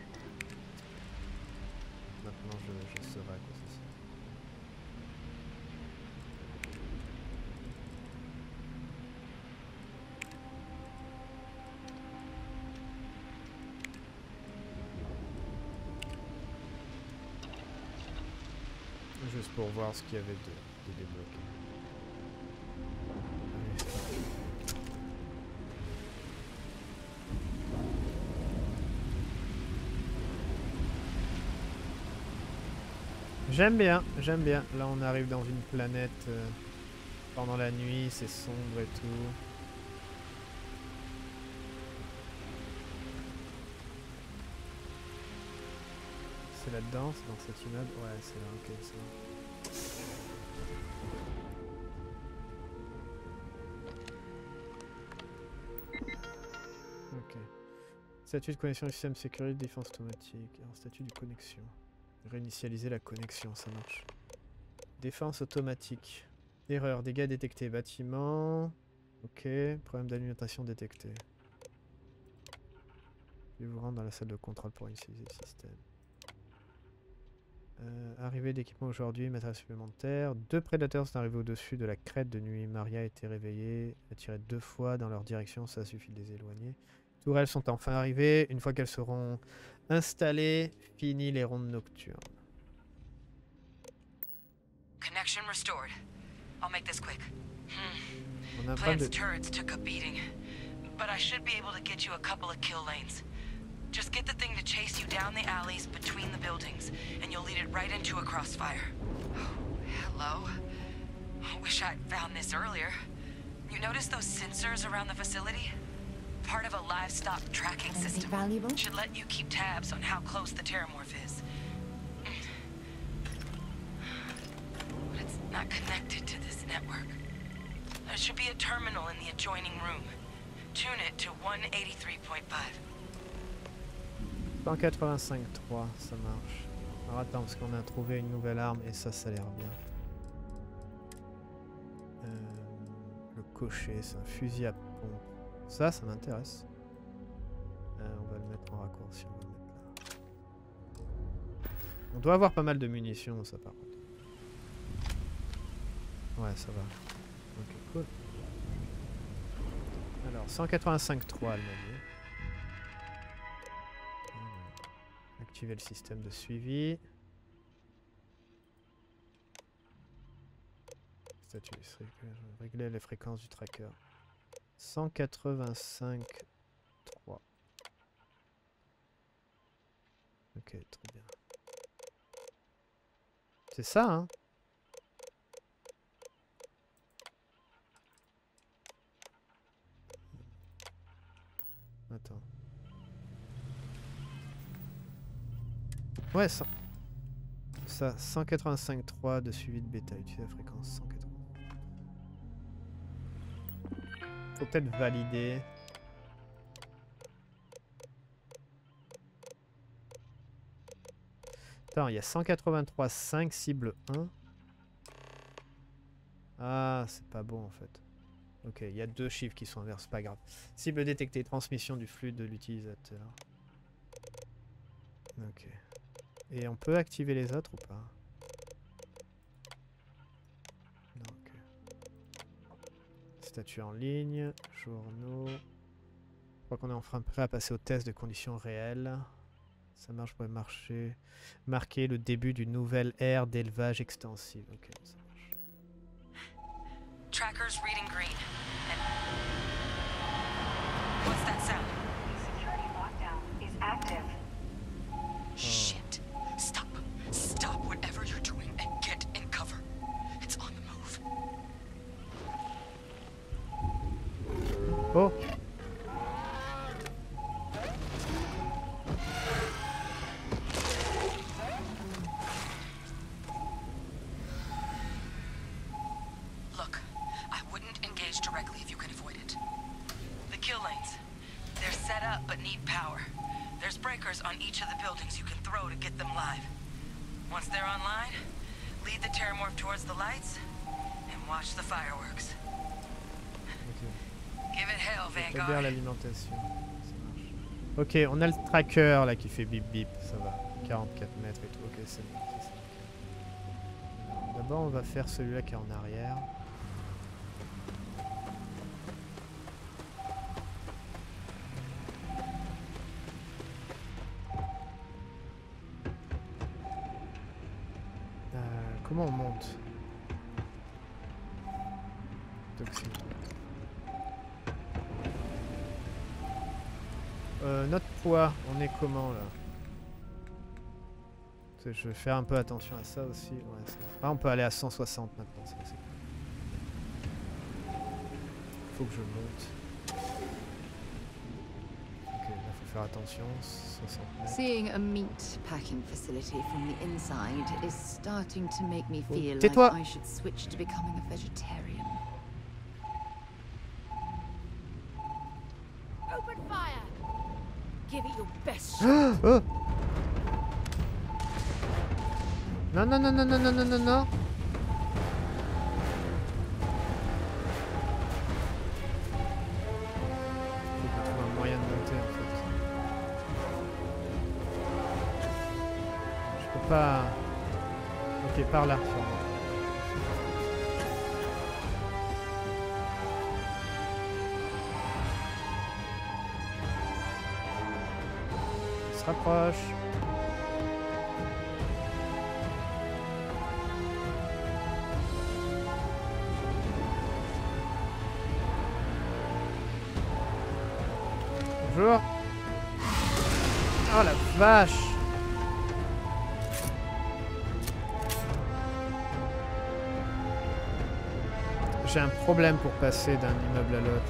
Maintenant, je, je saurai à quoi ça sert. Juste pour voir ce qu'il y avait de, de débloqué. Allez, J'aime bien, j'aime bien. Là, on arrive dans une planète euh, pendant la nuit, c'est sombre et tout. C'est là-dedans, c'est dans cet immeuble. Ouais, c'est là, ok, c'est là. Ok. Statut de connexion du système de sécurité, défense automatique. Alors, statut de connexion. Réinitialiser la connexion, ça marche. Défense automatique. Erreur, dégâts détectés. Bâtiment. Ok. Problème d'alimentation détecté. Je vais vous rendre dans la salle de contrôle pour initialiser le système. Euh, arrivée d'équipement aujourd'hui, matériel supplémentaire. Deux prédateurs sont arrivés au-dessus de la crête de nuit. Maria a été réveillée, a tiré deux fois dans leur direction, ça suffit de les éloigner. Tourelles sont enfin arrivées. Une fois qu'elles seront installées, fini les rondes nocturnes. Connection restored. I'll make this quick. Hmm. On a pas Plant's de... turrets took a beating, but I should be able to get you a couple of kill lanes. Just get the thing to chase you down the alleys between the buildings, and you'll lead it right into a crossfire. Oh, hello. Wish I'd found this earlier. You notice those sensors around the facility? Part of a livestock tracking Anything system. valuable? Should let you keep tabs on how close the Terramorph is. But it's not connected to this network. There should be a terminal in the adjoining room. Tune it to one eighty-three point five. cent quatre-vingt-cinq trois, ça marche. Alors attends, parce qu'on a trouvé une nouvelle arme et ça, ça a l'air bien. Euh, le cocher, c'est un fusil à pompe. Ça, ça m'intéresse. Euh, on va le mettre en raccourci, on va le mettre là. On doit avoir pas mal de munitions, ça par contre. Ouais, ça va. Ok, cool. Alors, cent quatre-vingt-cinq trois, elle m'a dit. Activer le système de suivi. Statut, régler les fréquences du tracker. cent quatre-vingt-cinq trois. Ok, très bien. C'est ça, hein? Attends. Ouais, ça. Ça, cent quatre-vingt-cinq trois de suivi de bêta. Utiliser la fréquence cent quatre-vingts. Faut peut-être valider. Attends, il y a cent quatre-vingt-trois cinq cible un. Ah, c'est pas bon en fait. Ok, il y a deux chiffres qui sont inverses, pas grave. Cible détectée, transmission du flux de l'utilisateur. Ok. Et on peut activer les autres ou pas? Non, ok. Statut en ligne, journaux. Je crois qu'on est enfin prêt à passer au test de conditions réelles. Ça marche pour marcher. Marquer le début d'une nouvelle ère d'élevage extensive. Ok, ça marche. Tracker's reading green. And what's that sound? Security lockdown is active. Shit. Stop. Stop whatever you're doing and get in cover. It's on the move. Oh. Look, I wouldn't engage directly if you can avoid it. The kill lanes. They're set up but need power. There's breakers on each of the buildings you can throw to get them live. Once they're online, lead the Terramorph towards the lights and watch the fireworks. Okay. Give it hell, Bien Vanguard. l'alimentation. Ça marche. Ok, on a le tracker là qui fait bip bip, ça va. quarante-quatre mètres et tout. Ok, c'est bon. Ça, c'est D'abord, on va faire celui-là qui est en arrière. Euh, comment on monte? Toxique. Euh, notre poids, on est comment là? Je vais faire un peu attention à ça aussi. Ouais, ah, on peut aller à cent soixante maintenant. Ça, c'est cool. Faut que je monte. Ok, là faut faire attention. soixante mètres. Seeing a meat packing facility from the inside is starting to make me feel like Tais-toi. I should switch to becoming a vegetarian. Open fire. Give it your best Ah, shot. oh. Non, non, non, non, non, non, non, non, non. Faut qu'on trouve un moyen de monter en fait. Je peux pas... Ok, par là, sûrement. On se rapproche. Bonjour. Oh la vache. J'ai un problème pour passer d'un immeuble à l'autre.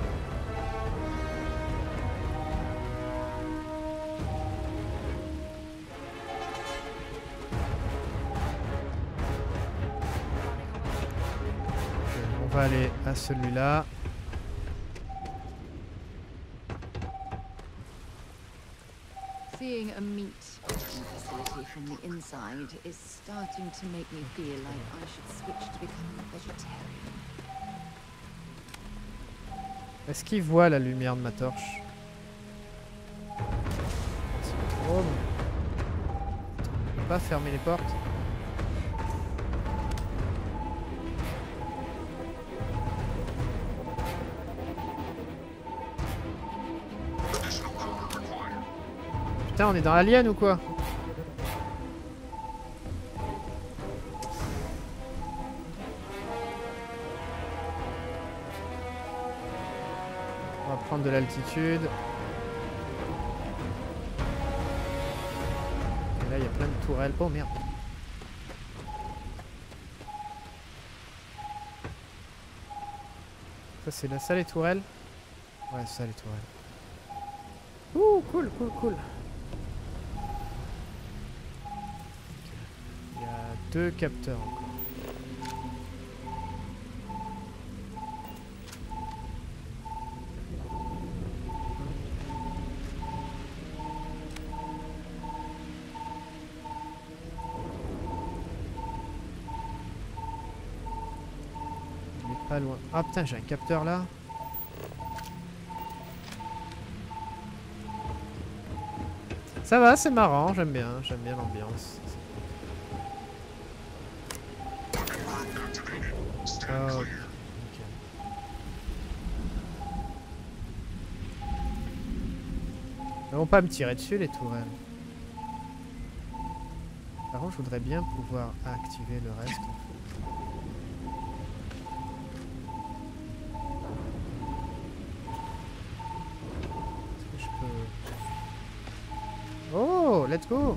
On va aller à celui-là. Seeing a meat packing facility from the inside is starting to make me feel like I should switch to becoming a vegetarian. Est-ce qu'il voit la lumière de ma torche? C'est trop. On peut pas fermer les portes. Putain, on est dans Alien ou quoi? On va prendre de l'altitude. Et là, il y a plein de tourelles. Oh merde. Ça, c'est là, ça les tourelles? Ouais, ça les tourelles. Ouh, cool, cool, cool. Il y a deux capteurs encore. Il est pas loin. Ah putain, j'ai un capteur là. Ça va, c'est marrant, j'aime bien, j'aime bien l'ambiance. Oh, ok. Ils vont pas me tirer dessus les tourelles. Par contre, je voudrais bien pouvoir activer le reste. En fait. Est-ce que je peux... Oh, let's go!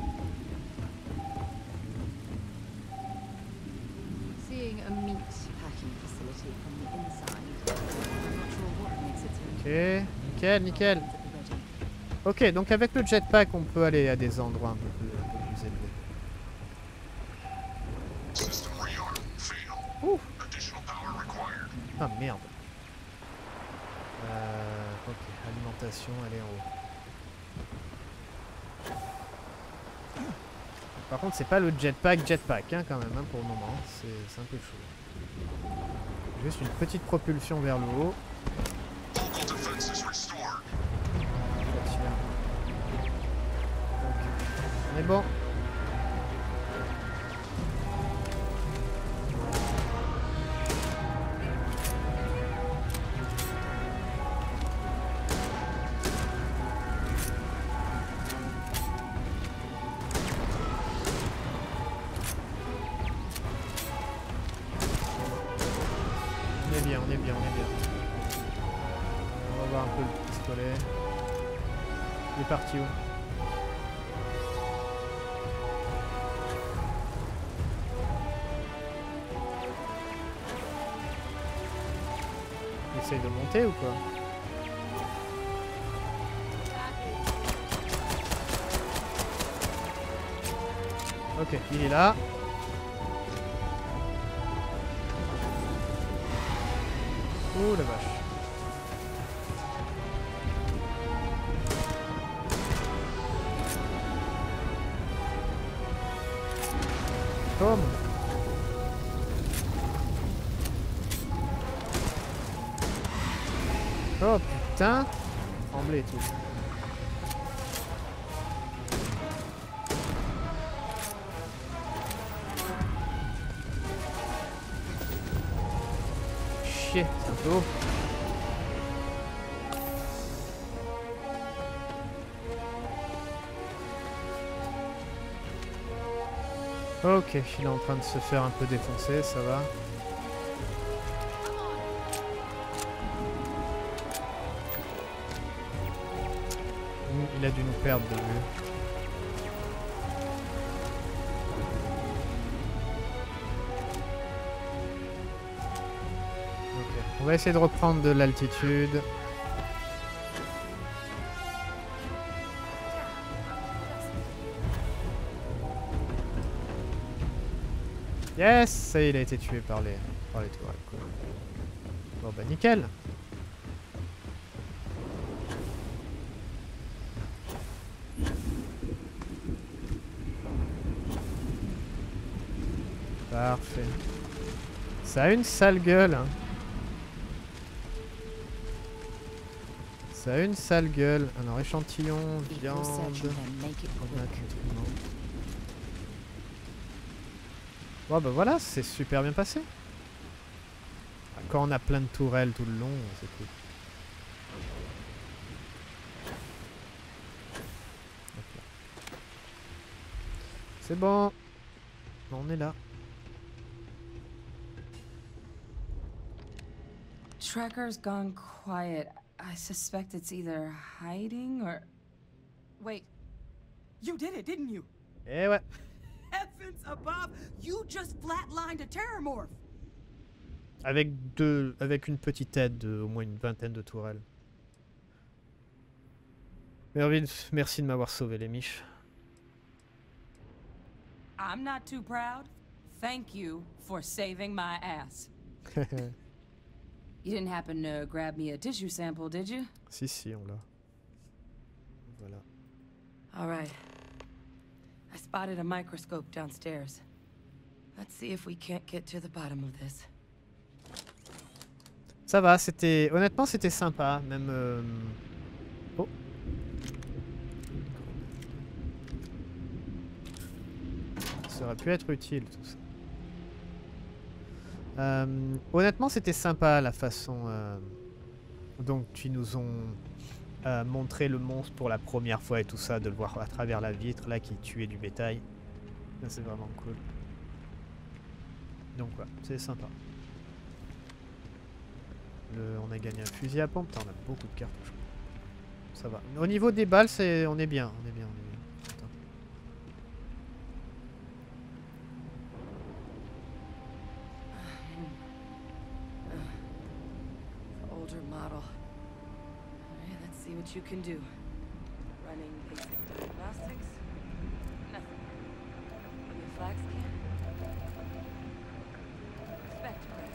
Seeing a meat packing facility from the inside. I'm not sure what makes it so. Ok, nickel, nickel. Ok, donc avec le jetpack, on peut aller à des endroits un peu plus, un peu plus élevés. Ouh. Ah merde. Euh, ok, alimentation, elle est en haut. Par contre, c'est pas le jetpack jetpack hein, quand même hein, pour le moment. C'est un peu chaud. Juste une petite propulsion vers le haut. On est bon. On est bien, on est bien, on est bien. On va voir un peu le pistolet. Il est parti où? Essaye de monter ou quoi? Ok, il est là. Oh la vache. Tom. Oh putain. Trembler et tout. Chier, c'est un peu haut. Ok, il est en train de se faire un peu défoncer, ça va. Il a dû nous perdre de vue. Ok, on va essayer de reprendre de l'altitude. Yes, ça y est, il a été tué par les, par les tourelles. Cool. Bon bah nickel. Parfait. Ça a une sale gueule. Hein. Ça a une sale gueule. Alors échantillon, viande. Bon bah voilà, c'est super bien passé. Quand on a plein de tourelles tout le long, c'est cool. Okay. C'est bon. On est là. Tracker's gone quiet. I suspect it's either hiding or... Wait. You did it, didn't you? Eh ouais. Heavens above, you just flatlined a terramorph. Avec deux, avec une petite aide de au moins une vingtaine de tourelles. Mervyn, merci de m'avoir sauvé les miches. I'm not too proud. Thank you for saving my ass. You didn't happen to grab me a tissue sample, did you? Si, si, on l'a. Voilà. All right. I spotted a microscope downstairs. Let's see if we can't get to the bottom of this. Ça va, c'était... Honnêtement, c'était sympa, même... Euh... Oh. Ça aurait pu être utile, tout ça. Euh, honnêtement, c'était sympa, la façon... Euh... Donc, ils nous ont euh, montré le monstre pour la première fois et tout ça, de le voir à travers la vitre, là, qui tuait du bétail. C'est vraiment cool. Donc, ouais, c'est sympa. Le, on a gagné un fusil à pompe. Putain, on a beaucoup de cartouches. Ça va. Au niveau des balles, c'est, on est bien. On est bien. On est bien. Attends. Older model. Alright, let's see what you can do. Running basic diagnostics. Nothing. Maybe a flag scan. Spectrograph.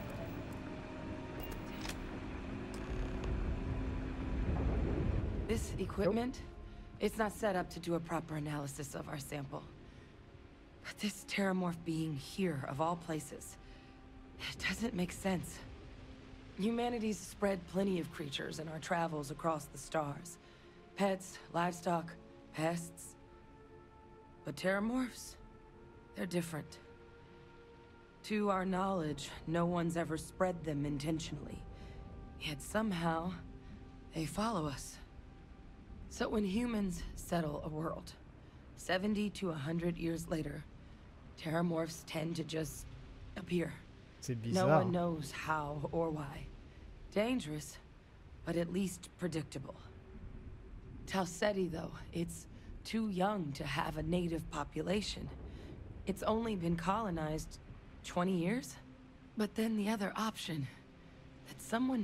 This equipment, it's not set up to do a proper analysis of our sample. But this terramorph being here, of all places, it doesn't make sense. Humanity's spread plenty of creatures in our travels across the stars. Pets, livestock, pests. But terramorphs, they're different. To our knowledge, no one's ever spread them intentionally. Yet somehow, they follow us. So when humans settle a world, seventy to a hundred years later, terramorphs tend to just appear. C'est bizarre. No one knows how or why. Dangerous, but at least predictable. Talseti, though, it's too young to have a native population. It's only been colonized twenty years? But then the other option, that someone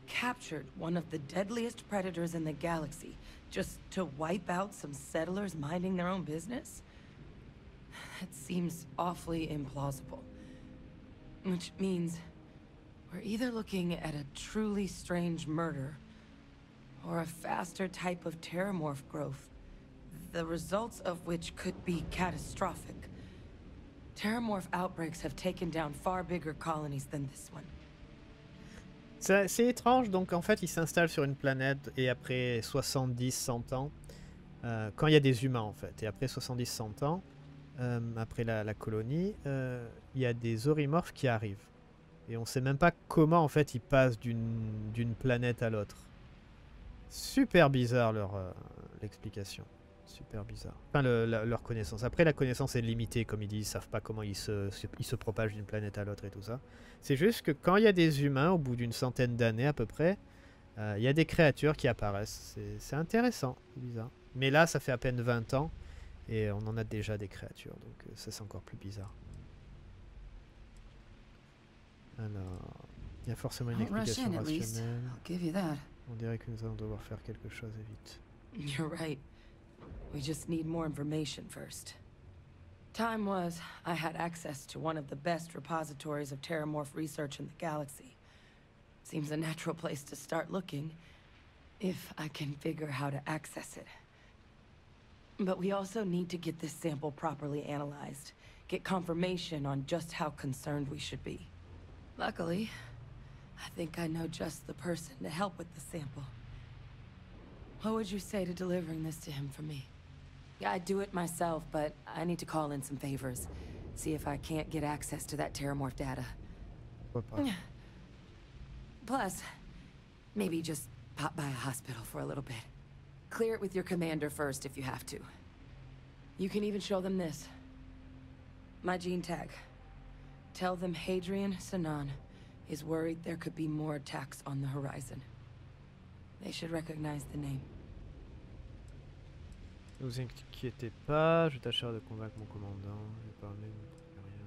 captured one of the deadliest predators in the galaxy just to wipe out some settlers minding their own business? That seems awfully implausible. Which means we're either looking at a truly strange murder or a faster type of terramorph growth, the results of which could be catastrophic. Terramorph outbreaks have taken down far bigger colonies than this one. C'est étrange, donc en fait il s'installe sur une planète et après soixante-dix à cent ans, euh, quand il y a des humains en fait, et après soixante-dix à cent ans, euh, après la, la colonie, euh, il y a des orimorphes qui arrivent. Et on sait même pas comment en fait ils passent d'une d'une planète à l'autre. Super bizarre leur euh, l'explication. Super bizarre. Enfin, le, la, leur connaissance. Après, la connaissance est limitée, comme ils disent. Ils savent pas comment ils se, ils se propagent d'une planète à l'autre et tout ça. C'est juste que quand il y a des humains, au bout d'une centaine d'années à peu près, euh, il y a des créatures qui apparaissent. C'est intéressant. C'est bizarre. Mais là, ça fait à peine vingt ans et on en a déjà des créatures. Donc euh, ça, c'est encore plus bizarre. Alors, il y a forcément une explication rationnelle. On dirait que nous allons devoir faire quelque chose et vite. You're right. We just need more information first. Time was, I had access to one of the best repositories of terramorph research in the galaxy. Seems a natural place to start looking, if I can figure how to access it. But we also need to get this sample properly analyzed, get confirmation on just how concerned we should be. Luckily, I think I know just the person to help with the sample. What would you say to delivering this to him for me? I'd do it myself, but I need to call in some favors. See if I can't get access to that terramorph data. Plus, maybe just pop by a hospital for a little bit. Clear it with your commander first if you have to. You can even show them this. My gene tag. Tell them Hadrian Sinan is worried there could be more attacks on the horizon. They should recognize the name. Ne vous inquiétez pas, je tâcherai de convaincre mon commandant. Je vais parler de rien.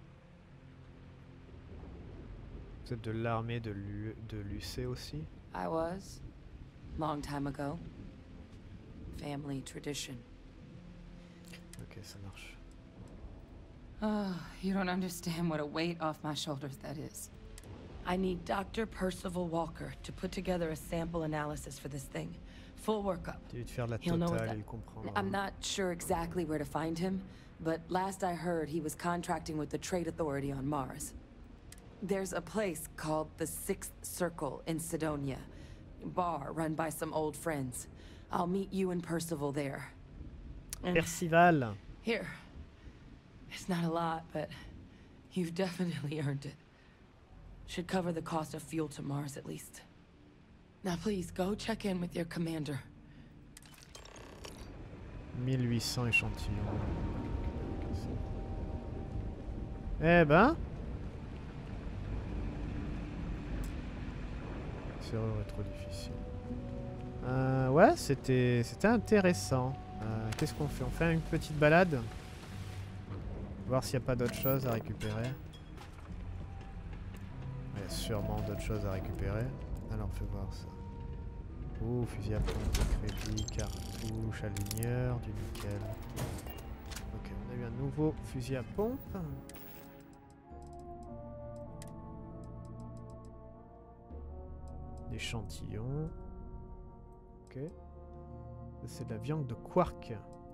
Vous êtes de l'armée de l'U C aussi? I was. Long time ago. Family tradition. Ok, ça marche. Oh, you don't understand what a weight off my shoulders that is. I need Doctor Percival Walker to put together a sample analysis for this thing. Full workup. He'll know what that... I'm not sure exactly where to find him, but last I heard he was contracting with the Trade Authority on Mars. There's a place called the Sixth Circle in Sidonia. Bar run by some old friends. I'll meet you and Percival there. And Percival. Here. It's not a lot, but you've definitely earned it. Should cover the cost of fuel to Mars at least. Now please, go check in with your commander. mille huit cents échantillons. Eh ben... C'est trop difficile. Euh, ouais, c'était c'était intéressant. Euh, Qu'est-ce qu'on fait? On fait une petite balade? Voir s'il n'y a pas d'autres choses à récupérer. Il y a sûrement d'autres choses à récupérer. Alors, on fait voir ça. Oh, fusil à pompe, de crédit, cartouche, aligneur, du nickel. Ok, on a eu un nouveau fusil à pompe. Échantillon. Ok. C'est de la viande de quark.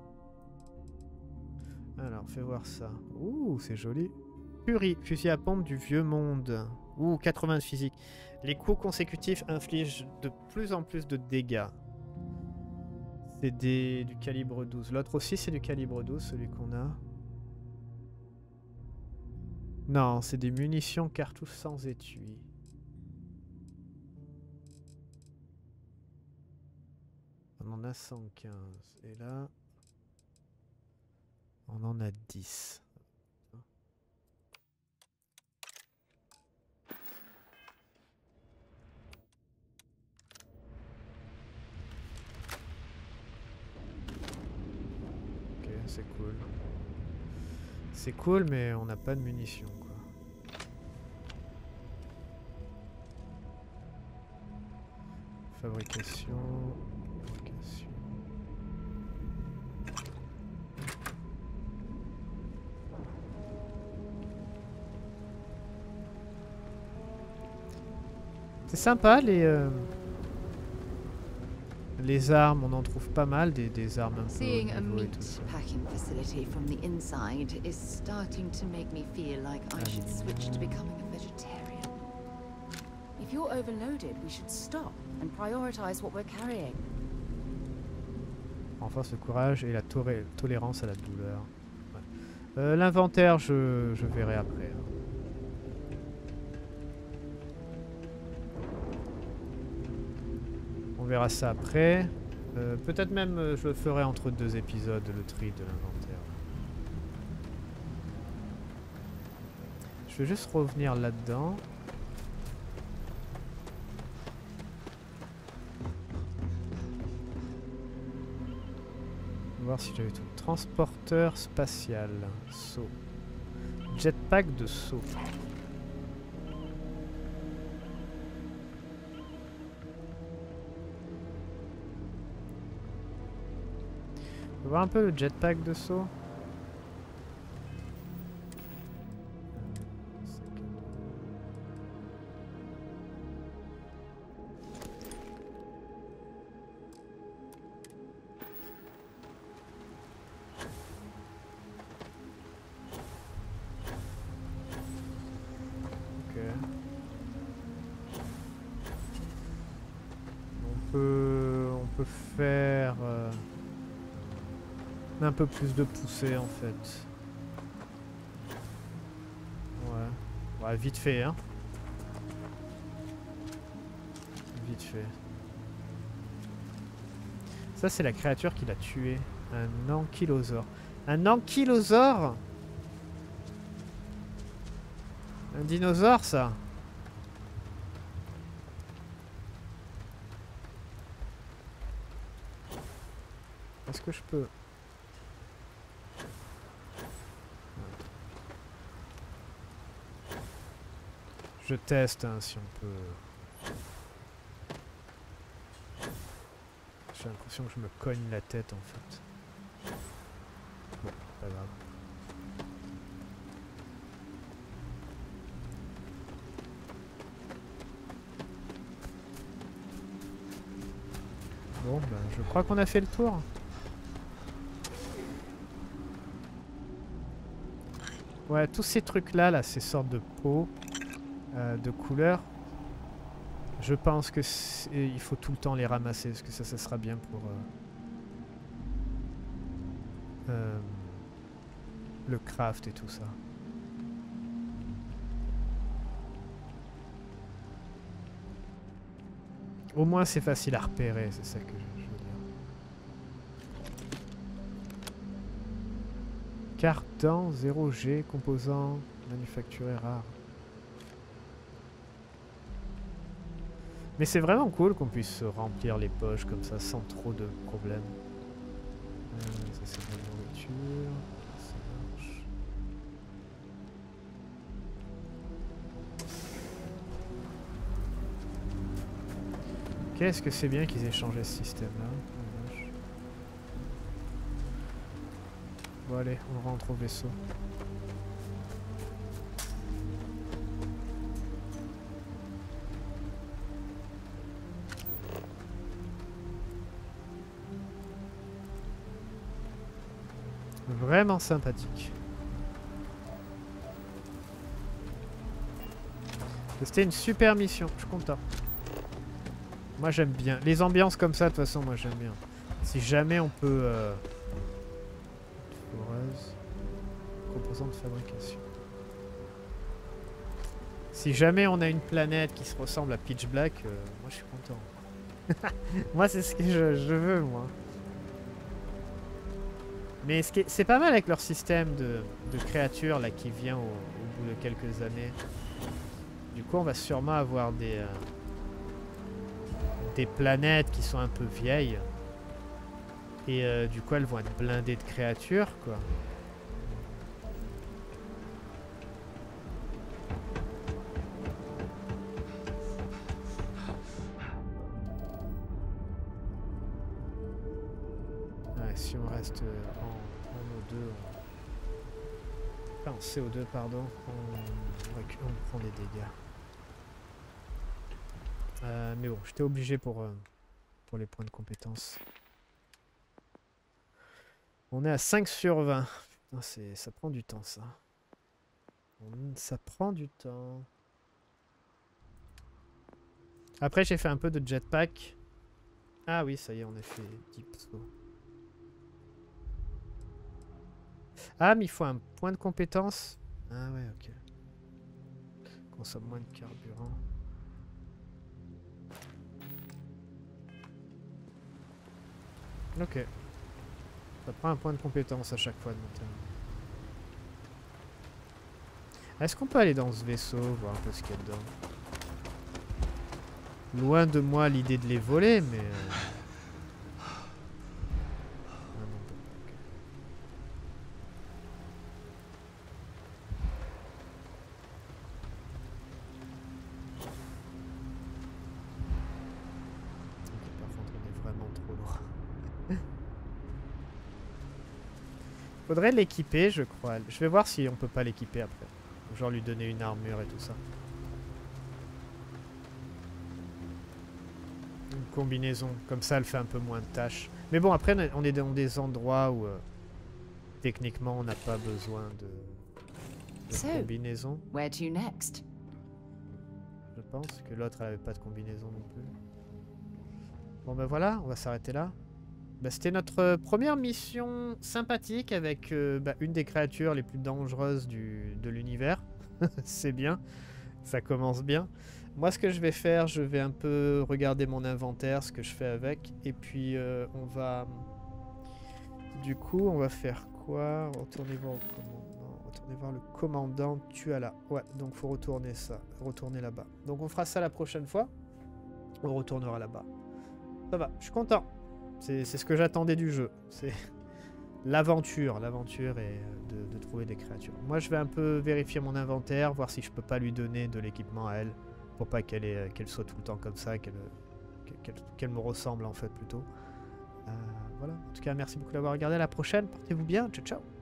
Alors, fais voir ça. Ouh, c'est joli. Fury, fusil à pompe du vieux monde. Ouh, quatre-vingts de physique. Les coups consécutifs infligent de plus en plus de dégâts. C'est des du calibre douze. L'autre aussi, c'est du calibre douze, celui qu'on a. Non, c'est des munitions cartouches sans étui. On en a cent quinze. Et là, on en a dix. Ok, c'est cool. C'est cool, mais on n'a pas de munitions, quoi. Fabrication. Fabrication. C'est sympa les euh, les armes, on en trouve pas mal des, des armes un peu Seeing a haut niveau et meat tout ça. packing facility from the inside is starting to make me feel like I should switch to becoming a vegetarian. If you're overloaded, we should stop and prioritize what we're carrying. Renforce le courage et la toré- tolérance à la douleur. Ouais. Euh, L'inventaire, je, je verrai après. hein. On verra ça après. Euh, Peut-être même euh, je le ferai entre deux épisodes, le tri de l'inventaire. Je vais juste revenir là-dedans. Voir si j'avais tout. Transporteur spatial. Saut. Jetpack de saut. On va voir un peu le jetpack de saut. Ok. On peut, on peut faire euh, un peu plus de poussée en fait. Ouais. Ouais, vite fait, hein. Vite fait. Ça, c'est la créature qui l'a tué. Un ankylosaure. Un ankylosaure? Un dinosaure, ça? Est-ce que je peux... Je teste hein, si on peut... J'ai l'impression que je me cogne la tête en fait. Bon, pas grave. Bon, ben, je crois qu'on a fait le tour. Ouais, tous ces trucs-là, là, ces sortes de peaux, euh, de couleurs, je pense que il faut tout le temps les ramasser, parce que ça, ça sera bien pour euh, euh, le craft et tout ça. Au moins, c'est facile à repérer, c'est ça que je, je veux dire. Cardan zéro G, composant manufacturé rare. Mais c'est vraiment cool qu'on puisse remplir les poches comme ça sans trop de problèmes. Euh, ça c'est de la nourriture. Ça marche. Qu'est-ce que c'est bien qu'ils aient changé ce système-là. Bon allez, on rentre au vaisseau. Vraiment sympathique. C'était une super mission, je suis content. Moi j'aime bien. Les ambiances comme ça, de toute façon, moi j'aime bien. Si jamais on peut... Euh... Foreuse. Composant de fabrication. Si jamais on a une planète qui se ressemble à Pitch Black, euh, moi je suis content. Moi c'est ce que je, je veux, moi. Mais c'est pas mal avec leur système de, de créatures là qui vient au, au bout de quelques années. Du coup on va sûrement avoir des, euh, des planètes qui sont un peu vieilles. Et euh, du coup elles vont être blindées de créatures quoi. Ouais, si on reste en, en O deux, on... enfin en C O deux, pardon, on, on prend des dégâts. Euh, mais bon, j'étais obligé pour, euh, pour les points de compétence. On est à cinq sur vingt. Putain, c'est, ça prend du temps, ça. On, ça prend du temps. Après, j'ai fait un peu de jetpack. Ah oui, ça y est, on a fait dix sauts. Ah, mais il faut un point de compétence. Ah ouais, ok. Consomme moins de carburant. Ok. Ça prend un point de compétence à chaque fois de monter. Est-ce qu'on peut aller dans ce vaisseau, voir un peu ce qu'il y a dedans? Loin de moi l'idée de les voler, mais... Euh... Ah non, on peut pas, ok. Ok, par contre, on est vraiment trop loin. Faudrait l'équiper, je crois. Je vais voir si on peut pas l'équiper après. Genre lui donner une armure et tout ça. Une combinaison. Comme ça, elle fait un peu moins de tâches. Mais bon, après, on est dans des endroits où... Euh, techniquement, on n'a pas besoin de, de So, combinaison. Where to next? Je pense que l'autre, elle avait pas de combinaison non plus. Bon ben voilà, on va s'arrêter là. Bah, c'était notre euh, première mission sympathique avec euh, bah, une des créatures les plus dangereuses du, de l'univers. C'est bien, ça commence bien. Moi, ce que je vais faire, je vais un peu regarder mon inventaire, ce que je fais avec. Et puis, euh, on va... Du coup, on va faire quoi? Retourner voir le commandant. Retourner voir le commandant Tuala. Ouais, donc faut retourner ça. Retourner là-bas. Donc on fera ça la prochaine fois. On retournera là-bas. Ça va, je suis content. C'est ce que j'attendais du jeu. C'est l'aventure. L'aventure et de, de trouver des créatures. Moi, je vais un peu vérifier mon inventaire, voir si je peux pas lui donner de l'équipement à elle. Pour pas qu'elle qu'elle soit tout le temps comme ça, qu'elle qu'elle qu'elle me ressemble en fait plutôt. Euh, voilà. En tout cas, merci beaucoup d'avoir regardé. À la prochaine. Portez-vous bien. Ciao, ciao.